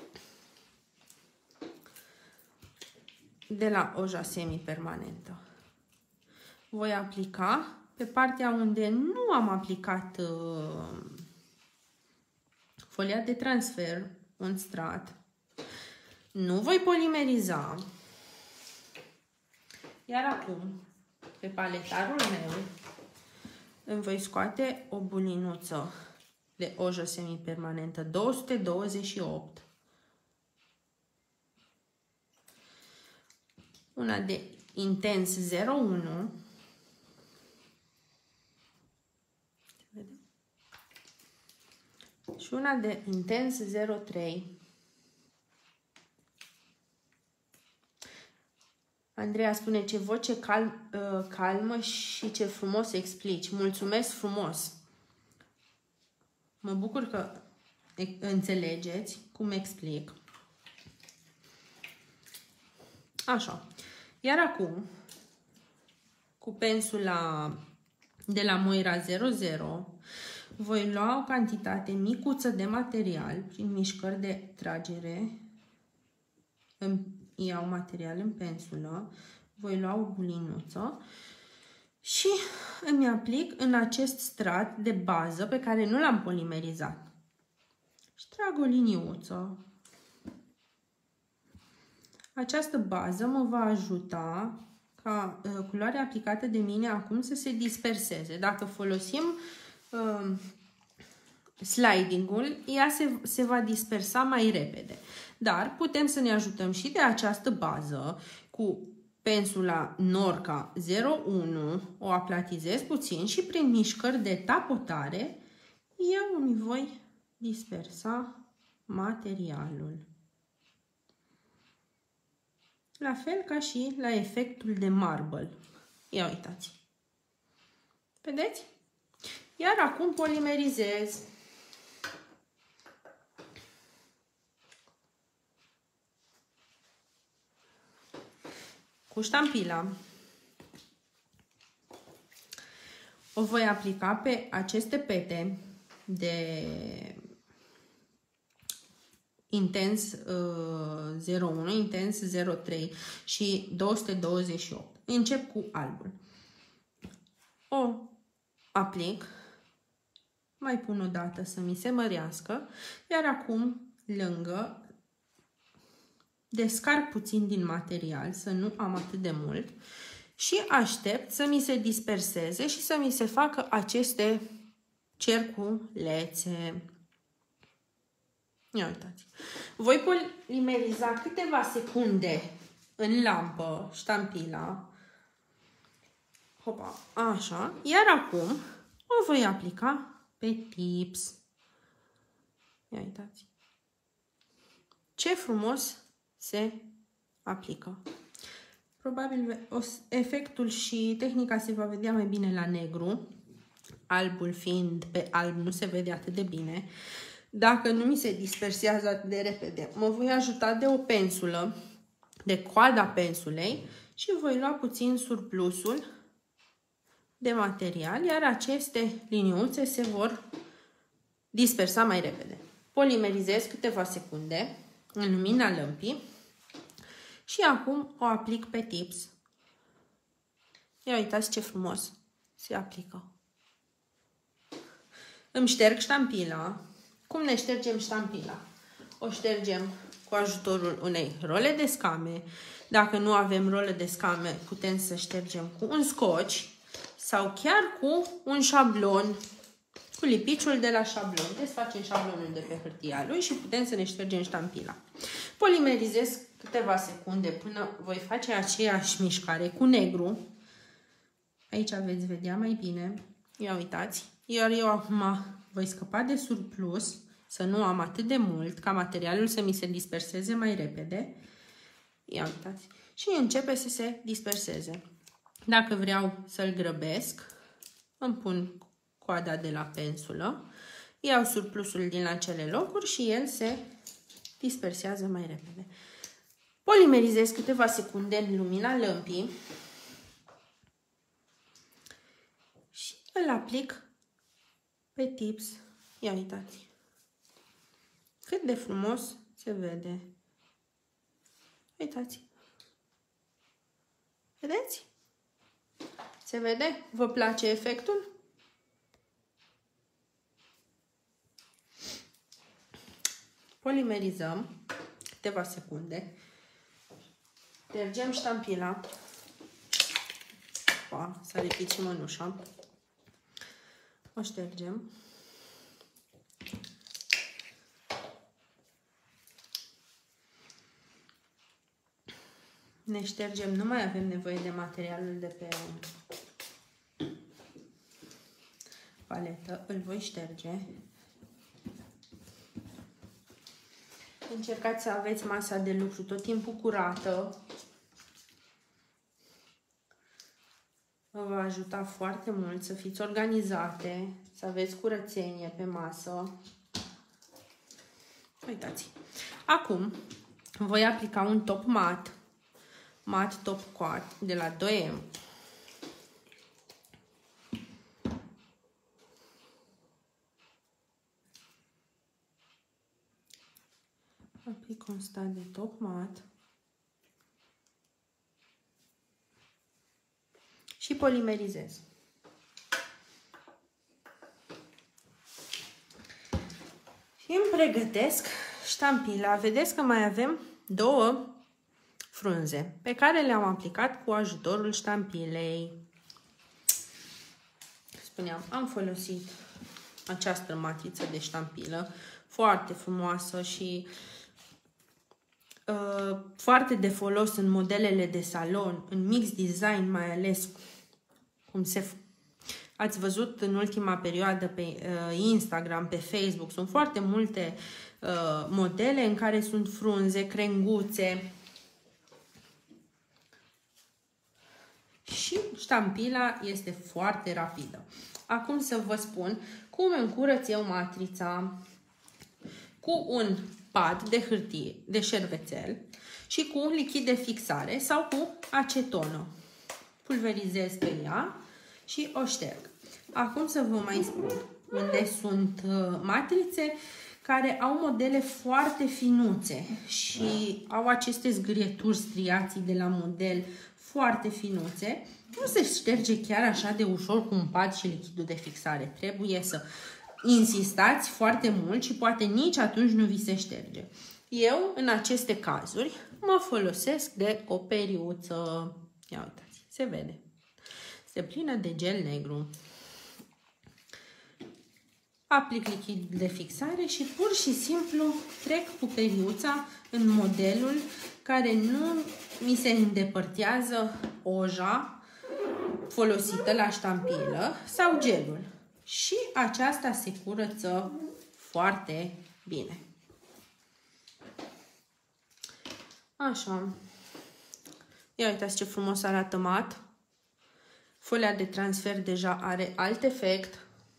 de la oja semi-permanentă. Voi aplica pe partea unde nu am aplicat folia de transfer un strat. Nu voi polimeriza. Iar acum, pe paletarul meu, îmi voi scoate o bulinuță de ojă semipermanentă 228. Una de Intens 01. Și una de Intens 03. Andreea spune ce voce calmă și ce frumos explici. Mulțumesc frumos! Mă bucur că înțelegeți cum explic. Așa. Iar acum, cu pensula de la Moira 00, voi lua o cantitate micuță de material prin mișcări de tragere. Îmi iau material în pensulă, voi lua o bulinuță și îmi aplic în acest strat de bază pe care nu l-am polimerizat. Și trag o liniuță. Această bază mă va ajuta ca culoarea aplicată de mine acum să se disperseze. Dacă folosim sliding-ul, ea se va dispersa mai repede. Dar putem să ne ajutăm și de această bază cu pensula Norca 01, o aplatizez puțin și prin mișcări de tapotare eu îmi voi dispersa materialul. La fel ca și la efectul de marble. Ia uitați. Vedeți? Iar acum polimerizez. Cu ștampila. O voi aplica pe aceste pete de Intens 01, Intens 03 și 228. Încep cu albul. O aplic, mai pun o dată să mi se mărească, iar acum lângă descarc puțin din material, să nu am atât de mult și aștept să mi se disperseze și să mi se facă aceste cerculețe. Ia uitați. Voi polimeriza câteva secunde în lampă ștampila. Hopa, așa. Iar acum o voi aplica pe tips. Ia uitați. Ce frumos se aplică. Probabil efectul și tehnica se va vedea mai bine la negru. Albul fiind pe alb nu se vede atât de bine. Dacă nu mi se dispersează atât de repede, mă voi ajuta de o pensulă, de coada pensulei și voi lua puțin surplusul de material, iar aceste liniuțe se vor dispersa mai repede. Polimerizez câteva secunde în lumina lămpii și acum o aplic pe tips. Ia uitați ce frumos se aplică. Îmi șterg ștampila. Cum ne ștergem ștampila? O ștergem cu ajutorul unei role de scame. Dacă nu avem rolă de scame, putem să ștergem cu un scoci sau chiar cu un șablon, cu lipiciul de la șablon. Desfacem șablonul de pe hârtia lui și putem să ne ștergem ștampila. Polimerizez câteva secunde până voi face aceeași mișcare cu negru. Aici veți vedea mai bine. Ia uitați. Iar eu acum voi scăpa de surplus, să nu am atât de mult, ca materialul să mi se disperseze mai repede. Ia uitați. Și începe să se disperseze. Dacă vreau să-l grăbesc, îmi pun coada de la pensulă, iau surplusul din acele locuri și el se dispersează mai repede. Polimerizez câteva secunde în lumina lămpii și îl aplic pe tips. Ia uitați. Cât de frumos se vede. Uitați. Vedeți? Se vede? Vă place efectul? Polimerizăm câteva secunde. Ștergem ștampila. S-a lipit și mănușa. O ștergem. Ne ștergem, nu mai avem nevoie de materialul de pe paletă. Îl voi șterge. Încercați să aveți masa de lucru tot timpul curată. Vă va ajuta foarte mult să fiți organizate, să aveți curățenie pe masă. Uitați. Acum voi aplica un top mat, top coat de la 2M. Aplic constant de top mat. Și polimerizez. Și îmi pregătesc ștampila. Vedeți că mai avem două frunze pe care le-am aplicat cu ajutorul ștampilei. Spuneam, am folosit această matriță de ștampilă foarte frumoasă și foarte de folos în modelele de salon, în mix design mai ales, cum ați văzut în ultima perioadă pe Instagram, pe Facebook, sunt foarte multe modele în care sunt frunze, crenguțe și ștampila este foarte rapidă. Acum să vă spun cum îmi curăț eu matrița cu un pad de hârtie, de șervețel și cu lichid de fixare sau cu acetonă. Pulverizez pe ea și o șterg. Acum să vă mai spun unde sunt matrițe care au modele foarte finuțe și au aceste zgârieturi, striații de la model foarte finuțe. Nu se șterge chiar așa de ușor cu un pad și lichidul de fixare. Trebuie să insistați foarte mult și poate nici atunci nu vi se șterge. Eu, în aceste cazuri, mă folosesc de o periuță. Ia uitați, se vede. Este plină de gel negru. Aplic lichid de fixare și pur și simplu trec cu periuța în modelul care nu mi se îndepărtează oja folosită la ștampilă sau gelul. Și aceasta se curăță foarte bine. Așa. Ia uitați ce frumos arată mat. Folia de transfer deja are alt efect.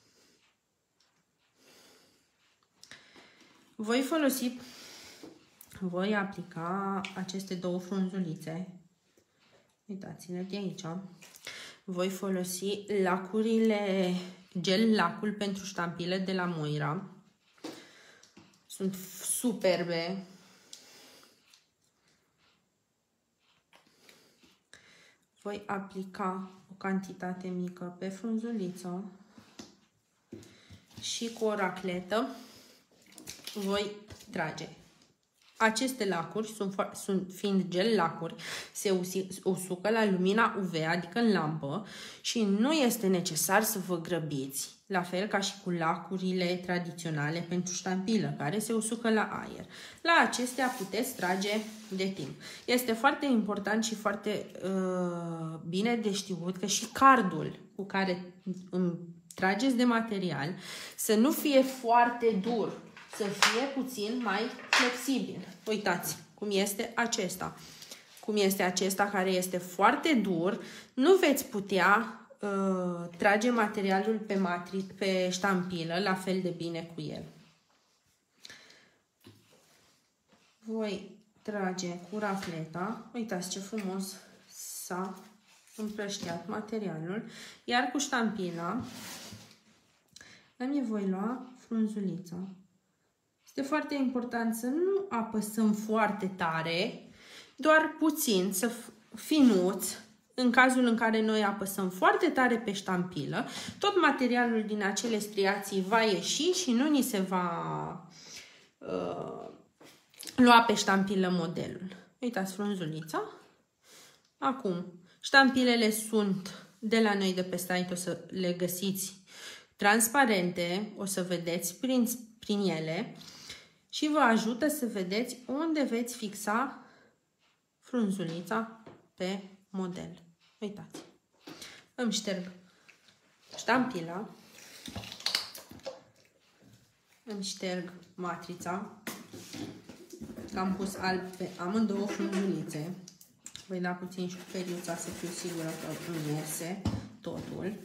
Voi aplica aceste două frunzulițe. Uitați-le de aici. Voi folosi lacurile, gel lacul pentru ștampile de la Moira. Sunt superbe. Voi aplica o cantitate mică pe frunzuliță și cu o racletă voi trage. Aceste lacuri, fiind gel lacuri, se usucă la lumina UV, adică în lampă, și nu este necesar să vă grăbiți, la fel ca și cu lacurile tradiționale pentru ștampilă, care se usucă la aer. La acestea puteți trage de timp. Este foarte important și foarte bine de știut că și cardul cu care trageți de material să nu fie foarte dur, să fie puțin mai flexibil. Uitați cum este acesta. Cum este acesta care este foarte dur, nu veți putea trage materialul pe ștampilă la fel de bine cu el. Voi trage cu racleta. Uitați ce frumos s-a împrăștiat materialul. Iar cu ștampila îmi voi lua frunzulița. Este foarte important să nu apăsăm foarte tare, doar puțin, să finuți. În cazul în care noi apăsăm foarte tare pe ștampilă, tot materialul din acele striații va ieși și nu ni se va lua pe ștampilă modelul. Uitați frunzulița. Acum, ștampilele sunt de la noi de pe site, o să le găsiți transparente, o să vedeți prin ele și vă ajută să vedeți unde veți fixa frunzulița pe model. Uitați. Îmi șterg ștampila, îmi șterg matrița, că am pus alb pe amândouă frunzulițe. Voi da puțin și periuța să fiu sigură că îmi iese totul.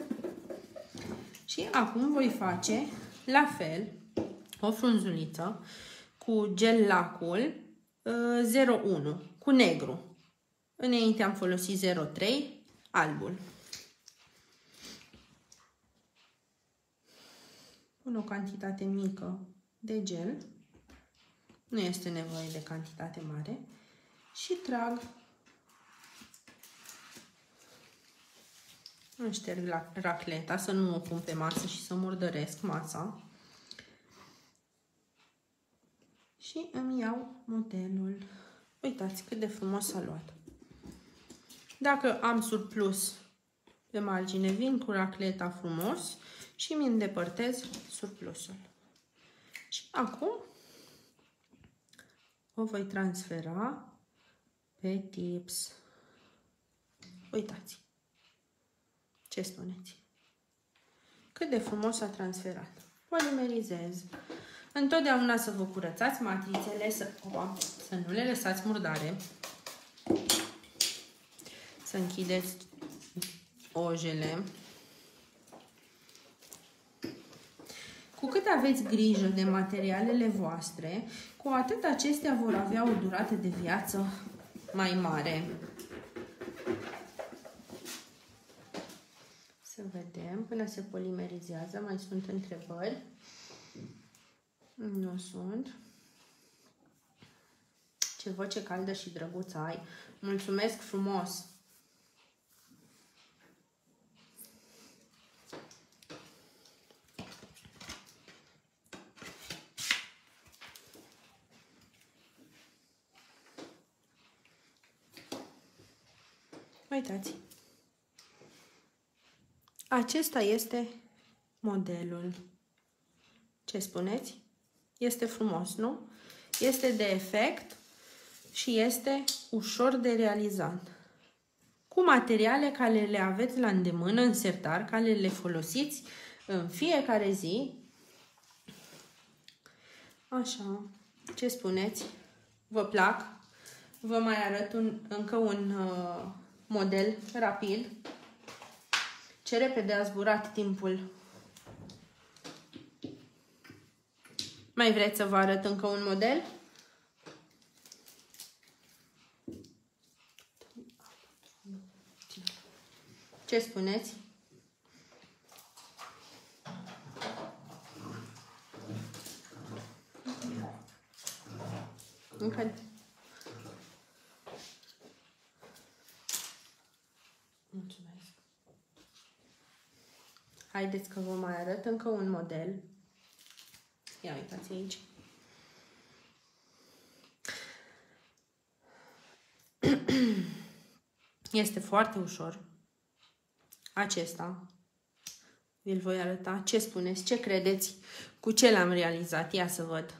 Și acum voi face la fel o frunzuliță cu gel lacul 01 cu negru. Înainte am folosit 03 albul. Pun o cantitate mică de gel. Nu este nevoie de cantitate mare. Și trag. Îmi șterg racleta să nu o pun pe masă și să murdăresc masa. Și îmi iau modelul. Uitați cât de frumos a luat. Dacă am surplus pe margine, vin cu racleta frumos și îmi îndepărtez surplusul. Și acum o voi transfera pe tips. Uitați. Ce spuneți? Cât de frumos a transferat. Polimerizez. Întotdeauna să vă curățați matrițele, să nu le lăsați murdare. Să închideți ojele. Cu cât aveți grijă de materialele voastre, cu atât acestea vor avea o durată de viață mai mare. Să vedem până se polimerizează. Mai sunt întrebări? Nu sunt. Ce voce caldă și drăguță ai! Mulțumesc frumos! Uitați! Acesta este modelul. Ce spuneți? Este frumos, nu? Este de efect și este ușor de realizat. Cu materiale care le aveți la îndemână în sertar, care le folosiți în fiecare zi. Așa. Ce spuneți? Vă plac? Vă mai arăt încă un model rapid. Ce repede a zburat timpul. Mai vreți să vă arăt încă un model? Ce spuneți? Încă. Mulțumesc. Haideți că vă mai arăt încă un model. Ia uitați aici. Este foarte ușor. Acesta. Vi-l voi arăta. Ce spuneți? Ce credeți? Cu ce l-am realizat? Ia să văd.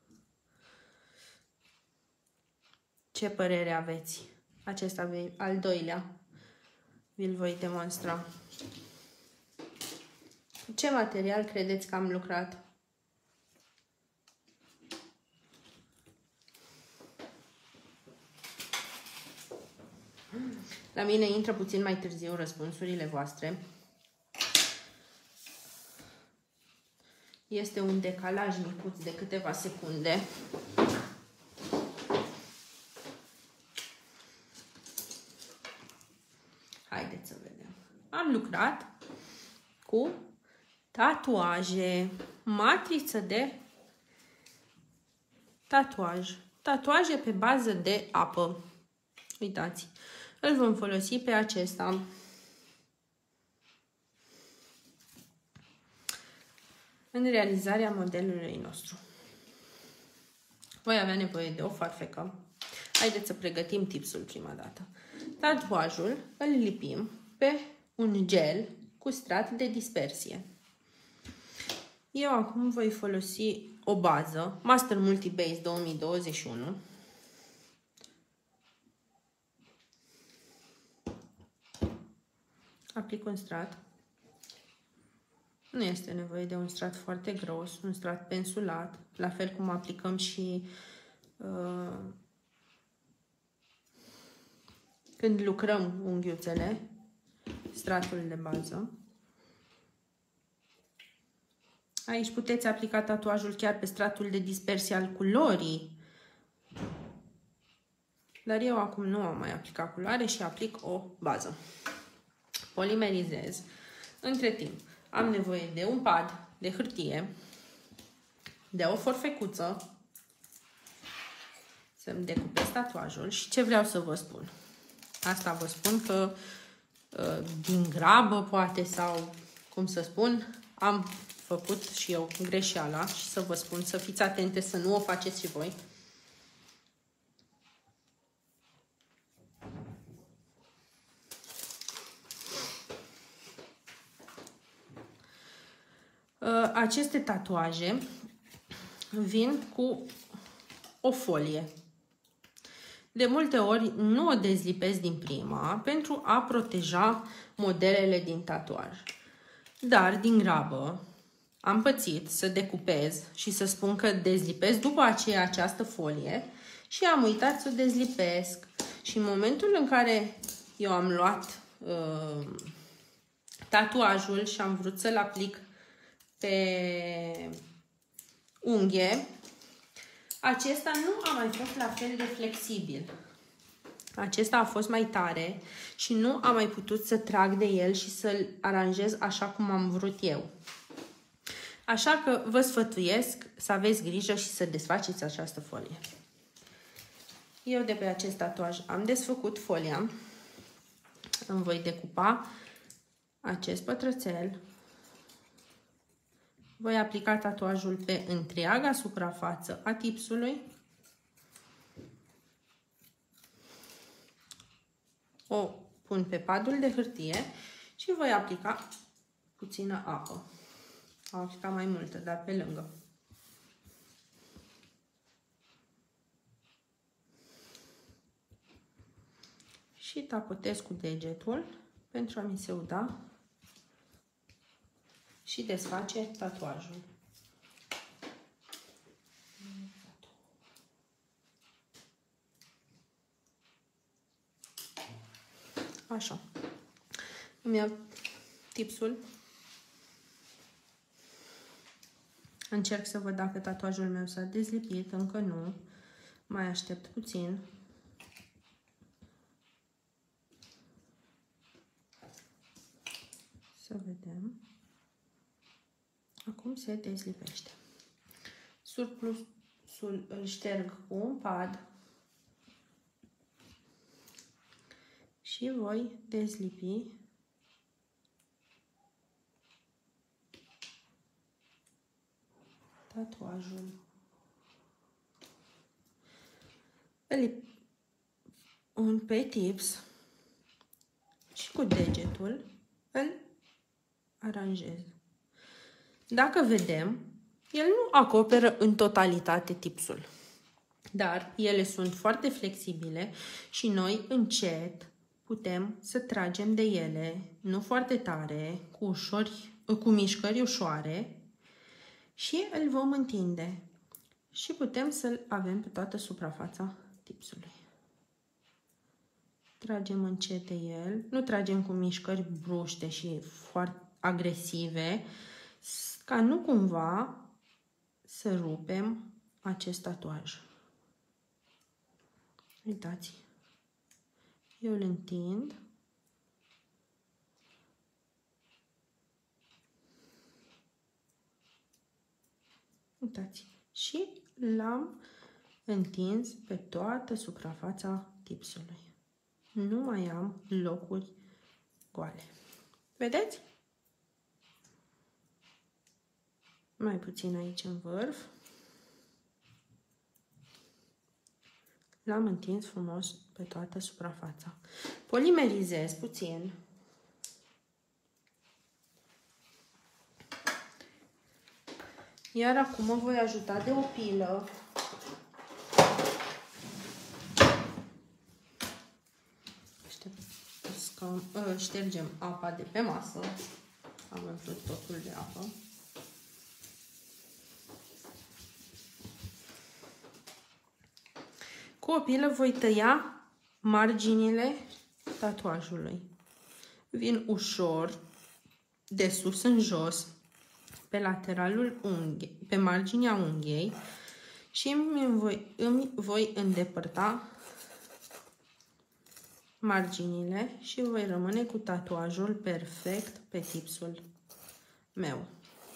Ce părere aveți? Acesta al doilea. Vi-l voi demonstra. Cu ce material credeți că am lucrat? La mine intră puțin mai târziu răspunsurile voastre. Este un decalaj micuț de câteva secunde. Haideți să vedem. Am lucrat cu tatuaje, matriță de tatuaj. Tatuaje pe bază de apă. Uitați. Îl vom folosi pe acesta. În realizarea modelului nostru. voi avea nevoie de o farfecă. Haideți să pregătim tipsul prima dată. Tatuajul îl lipim pe un gel cu strat de dispersie. Eu acum voi folosi o bază, Master Multi Base 2021. Aplic un strat. Nu este nevoie de un strat foarte gros, un strat pensulat, la fel cum aplicăm și când lucrăm unghiuțele, stratul de bază. Aici puteți aplica tatuajul chiar pe stratul de dispersie al culorii. Dar eu acum nu am mai aplicat culoare și aplic o bază. Polimerizez. Între timp, am nevoie de un pad de hârtie, de o forfecuță, să-mi decupez tatuajul și ce vreau să vă spun. Asta vă spun că din grabă, poate, sau cum să spun, am făcut și eu greșeala și să vă spun să fiți atente să nu o faceți și voi. Aceste tatuaje vin cu o folie. De multe ori nu o dezlipesc din prima pentru a proteja modelele din tatuaj. Dar din grabă am pățit să decupez și să spun că dezlipesc după aceea această folie și am uitat să o dezlipesc. Și în momentul în care eu am luat tatuajul și am vrut să-l aplic pe unghie, acesta nu a mai fost la fel de flexibil. Acesta a fost mai tare și nu am mai putut să trag de el și să-l aranjez așa cum am vrut eu. Așa că vă sfătuiesc să aveți grijă și să desfaceți această folie. Eu de pe acest tatuaj am desfăcut folia. Îmi voi decupa acest pătrățel. Voi aplica tatuajul pe întreaga suprafață a tipsului. O pun pe padul de hârtie și voi aplica puțină apă. Am aplicat mai multă, dar pe lângă. Și tapotez cu degetul pentru a mi se uda și desface tatuajul. Așa. Îmi iau tipsul. Încerc să văd dacă tatuajul meu s-a dezlipit. Încă nu. Mai aștept puțin. Să vedem. Acum se dezlipește. Surplusul îl șterg cu un pad și voi dezlipi tatuajul. Îl pun pe tips și cu degetul îl aranjez. Dacă vedem, el nu acoperă în totalitate tipsul, dar ele sunt foarte flexibile și noi încet putem să tragem de ele, nu foarte tare, cu mișcări ușoare și îl vom întinde și putem să-l avem pe toată suprafața tipsului. Tragem încet de el, nu tragem cu mișcări bruște și foarte agresive, ca nu cumva să rupem acest tatuaj. Uitați, eu îl întind. Uitați, și l-am întins pe toată suprafața tipsului. Nu mai am locuri goale. Vedeți? Mai puțin aici în vârf. L-am întins frumos pe toată suprafața. Polimerizez puțin. Iar acum mă voi ajuta de o pilă. Ștergem apa de pe masă. Am umplut totul de apă. Cu o pilă voi tăia marginile tatuajului. Vin ușor de sus în jos pe lateralul unghiei, pe marginea unghiei și îmi voi îndepărta marginile și voi rămâne cu tatuajul perfect pe tipsul meu.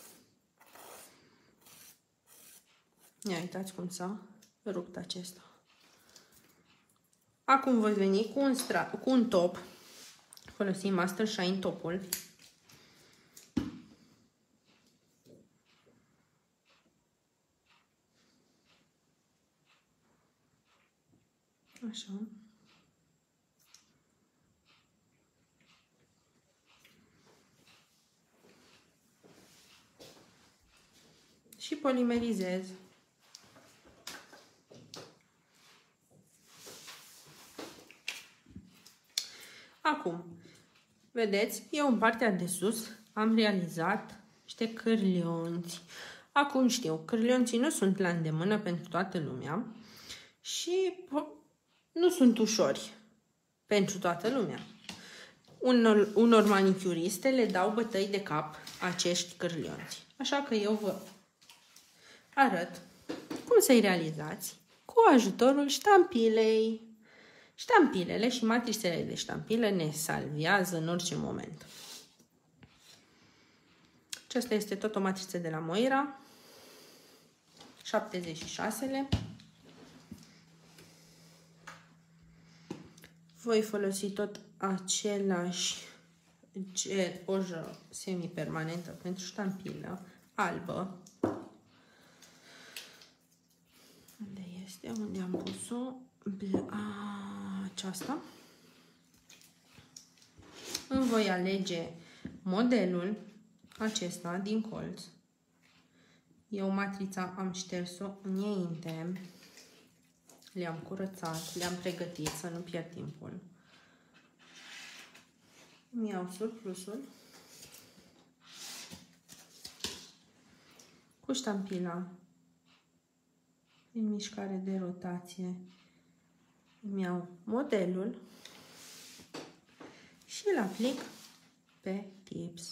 Ia uitați cum s-a rupt acesta. Acum voi veni cu un top. Folosim Master Shine topul. Așa. Și polimerizez. Acum, vedeți, eu în partea de sus am realizat niște cârlionți. Acum știu, cârlionții nu sunt la îndemână pentru toată lumea și nu sunt ușori pentru toată lumea. Unor manicuriste le dau bătăi de cap acești cârlionți. Așa că eu vă arăt cum să-i realizați cu ajutorul ștampilei. Ștampilele și matricele de ștampile ne salvează în orice moment. Aceasta este tot o matriță de la Moira, 76-le. Voi folosi tot același gel, ojă semipermanentă pentru ștampilă albă. Unde este? Unde am pus-o? Aceasta. Îmi voi alege modelul acesta din colț. Eu matrița am șters-o înainte. Le-am curățat, le-am pregătit să nu pierd timpul. Îmi iau surplusul cu ștampila în mișcare de rotație. Îmi iau modelul și îl aplic pe tips.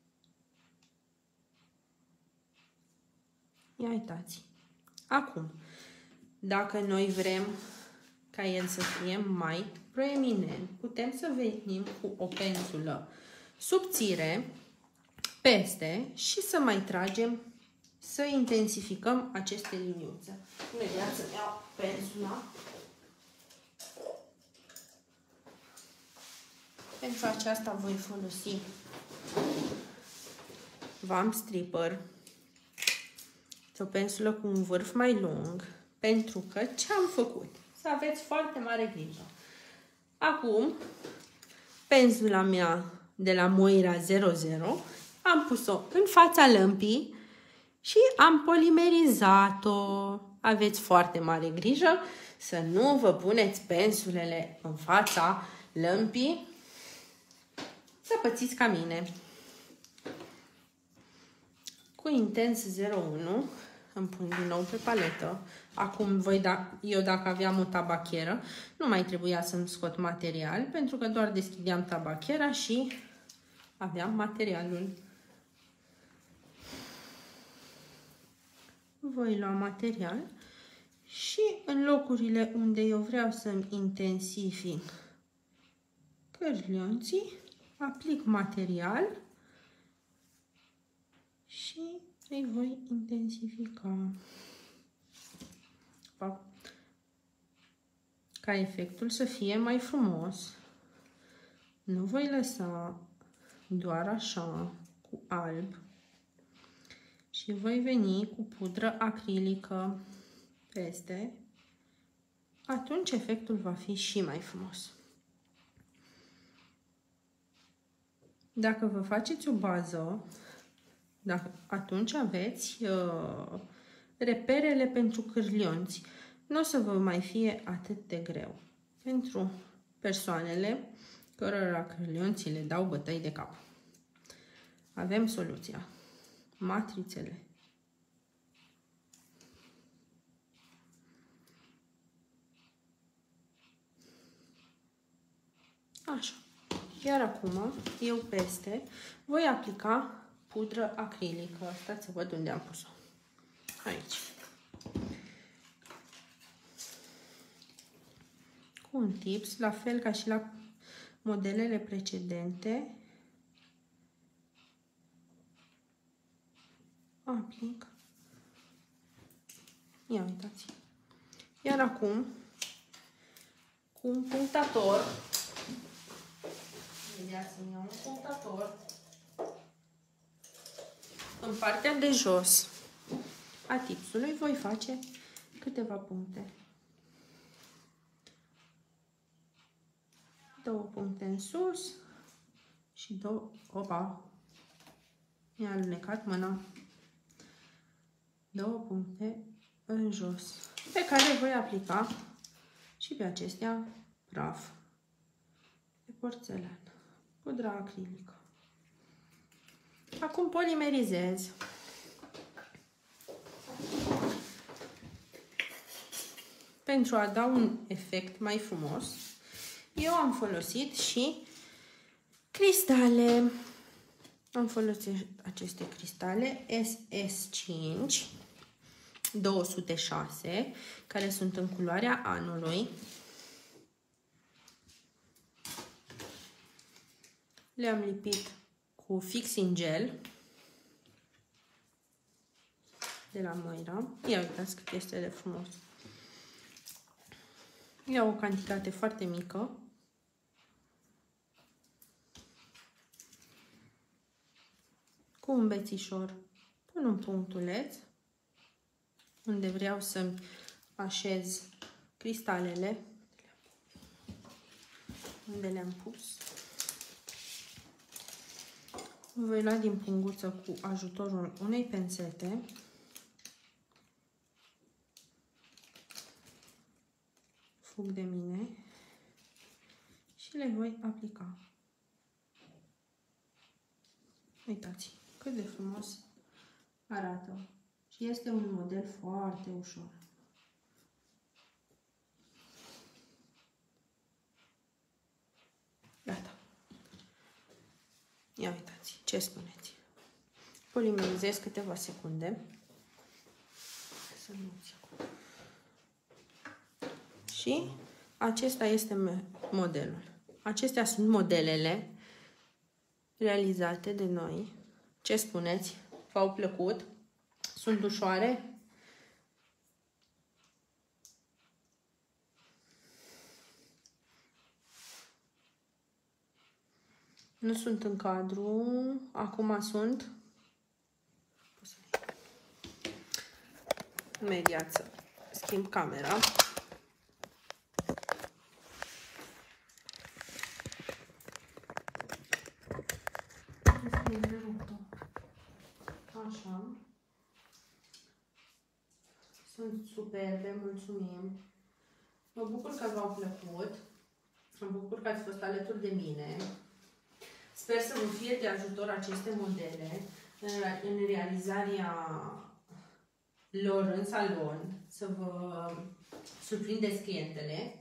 Ia uitați. Acum, dacă noi vrem ca el să fie mai proeminent, putem să venim cu o pensulă subțire peste și să mai tragem, să intensificăm aceste liniuțe. Imediat să iau pensula. Pentru aceasta voi folosi Vamp Stripper. Este o pensulă cu un vârf mai lung, pentru că ce am făcut? Să aveți foarte mare grijă. Acum, pensula mea de la Moira 00, am pus-o în fața lămpii și am polimerizat-o. Aveți foarte mare grijă să nu vă puneți pensulele în fața lămpii, să pățiți ca mine. Cu Intens 01 îmi pun din nou pe paletă. Acum eu dacă aveam o tabacheră, nu mai trebuia să-mi scot material, pentru că doar deschideam tabachera și aveam materialul. Voi lua material și în locurile unde eu vreau să-mi intensific cârlionții, aplic material și îi voi intensifica. Ca efectul să fie mai frumos. Nu voi lăsa doar așa cu alb și voi veni cu pudră acrilică peste atunci efectul va fi și mai frumos. Dacă vă faceți o bază, atunci aveți reperele pentru cârlionți. Nu o să vă mai fie atât de greu. Pentru persoanele cărora cârlionții le dau bătăi de cap. Avem soluția. Matrițele. Așa. Iar acum, eu peste, voi aplica pudră acrilică. Stați să văd unde am pus-o. Aici. Cu un tips, la fel ca și la modelele precedente. Aplic. Ia uitați. Iar acum, cu un punctator, vedeați, îmi iau un punctator, în partea de jos a tipsului voi face câteva puncte. 2 puncte în sus și 2, opa, mi-a alunecat mâna, 2 puncte în jos, pe care voi aplica și pe acestea praf de porțelan, pudra acrilică. Acum polimerizez. Pentru a da un efect mai frumos, eu am folosit și cristale. Am folosit aceste cristale SS5 206, care sunt în culoarea anului. Le-am lipit cu fixing gel de la Moira. Ia uitați cât este de frumos. Iau o cantitate foarte mică. Cu un bețișor pun un punctuleț unde vreau să-mi așez cristalele, unde le-am pus. Voi lua din punguță cu ajutorul unei pensete. Fug de mine și le voi aplica. Uitați cât de frumos arată. Și este un model foarte ușor. Gata. Ia uitați, ce spuneți? Polimerizez câteva secunde. Să nu-ți acum. Și acesta este modelul. Acestea sunt modelele realizate de noi. Ce spuneți? V-au plăcut? Sunt ușoare? Nu sunt în cadru. Acum sunt. Imediat să schimb camera. Așa. Sunt superbe, mulțumim. Mă bucur că v-au plăcut. Mă bucur că ați fost alături de mine. Sper să vă fie de ajutor aceste modele în realizarea lor în salon, să vă surprindeți clientele.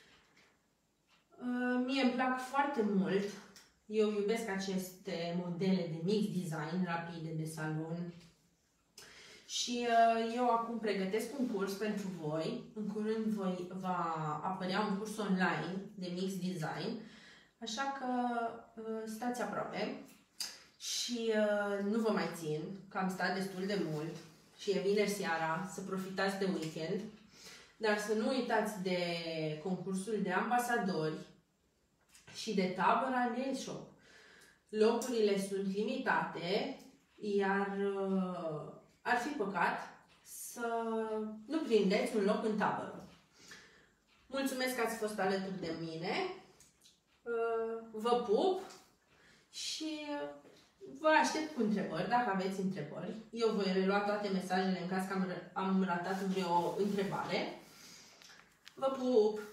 Mie îmi plac foarte mult. Eu iubesc aceste modele de mix design rapide de salon. Și eu acum pregătesc un curs pentru voi. În curând va apărea un curs online de mix design. Așa că stați aproape și nu vă mai țin, că am stat destul de mult și e vineri seara, să profitați de weekend. Dar să nu uitați de concursul de ambasadori și de tabăra Nail Shop. Locurile sunt limitate, iar ar fi păcat să nu prindeți un loc în tabără. Mulțumesc că ați fost alături de mine. Vă pup și vă aștept cu întrebări, dacă aveți întrebări. Eu voi relua toate mesajele în caz că am ratat vreo întrebare. Vă pup!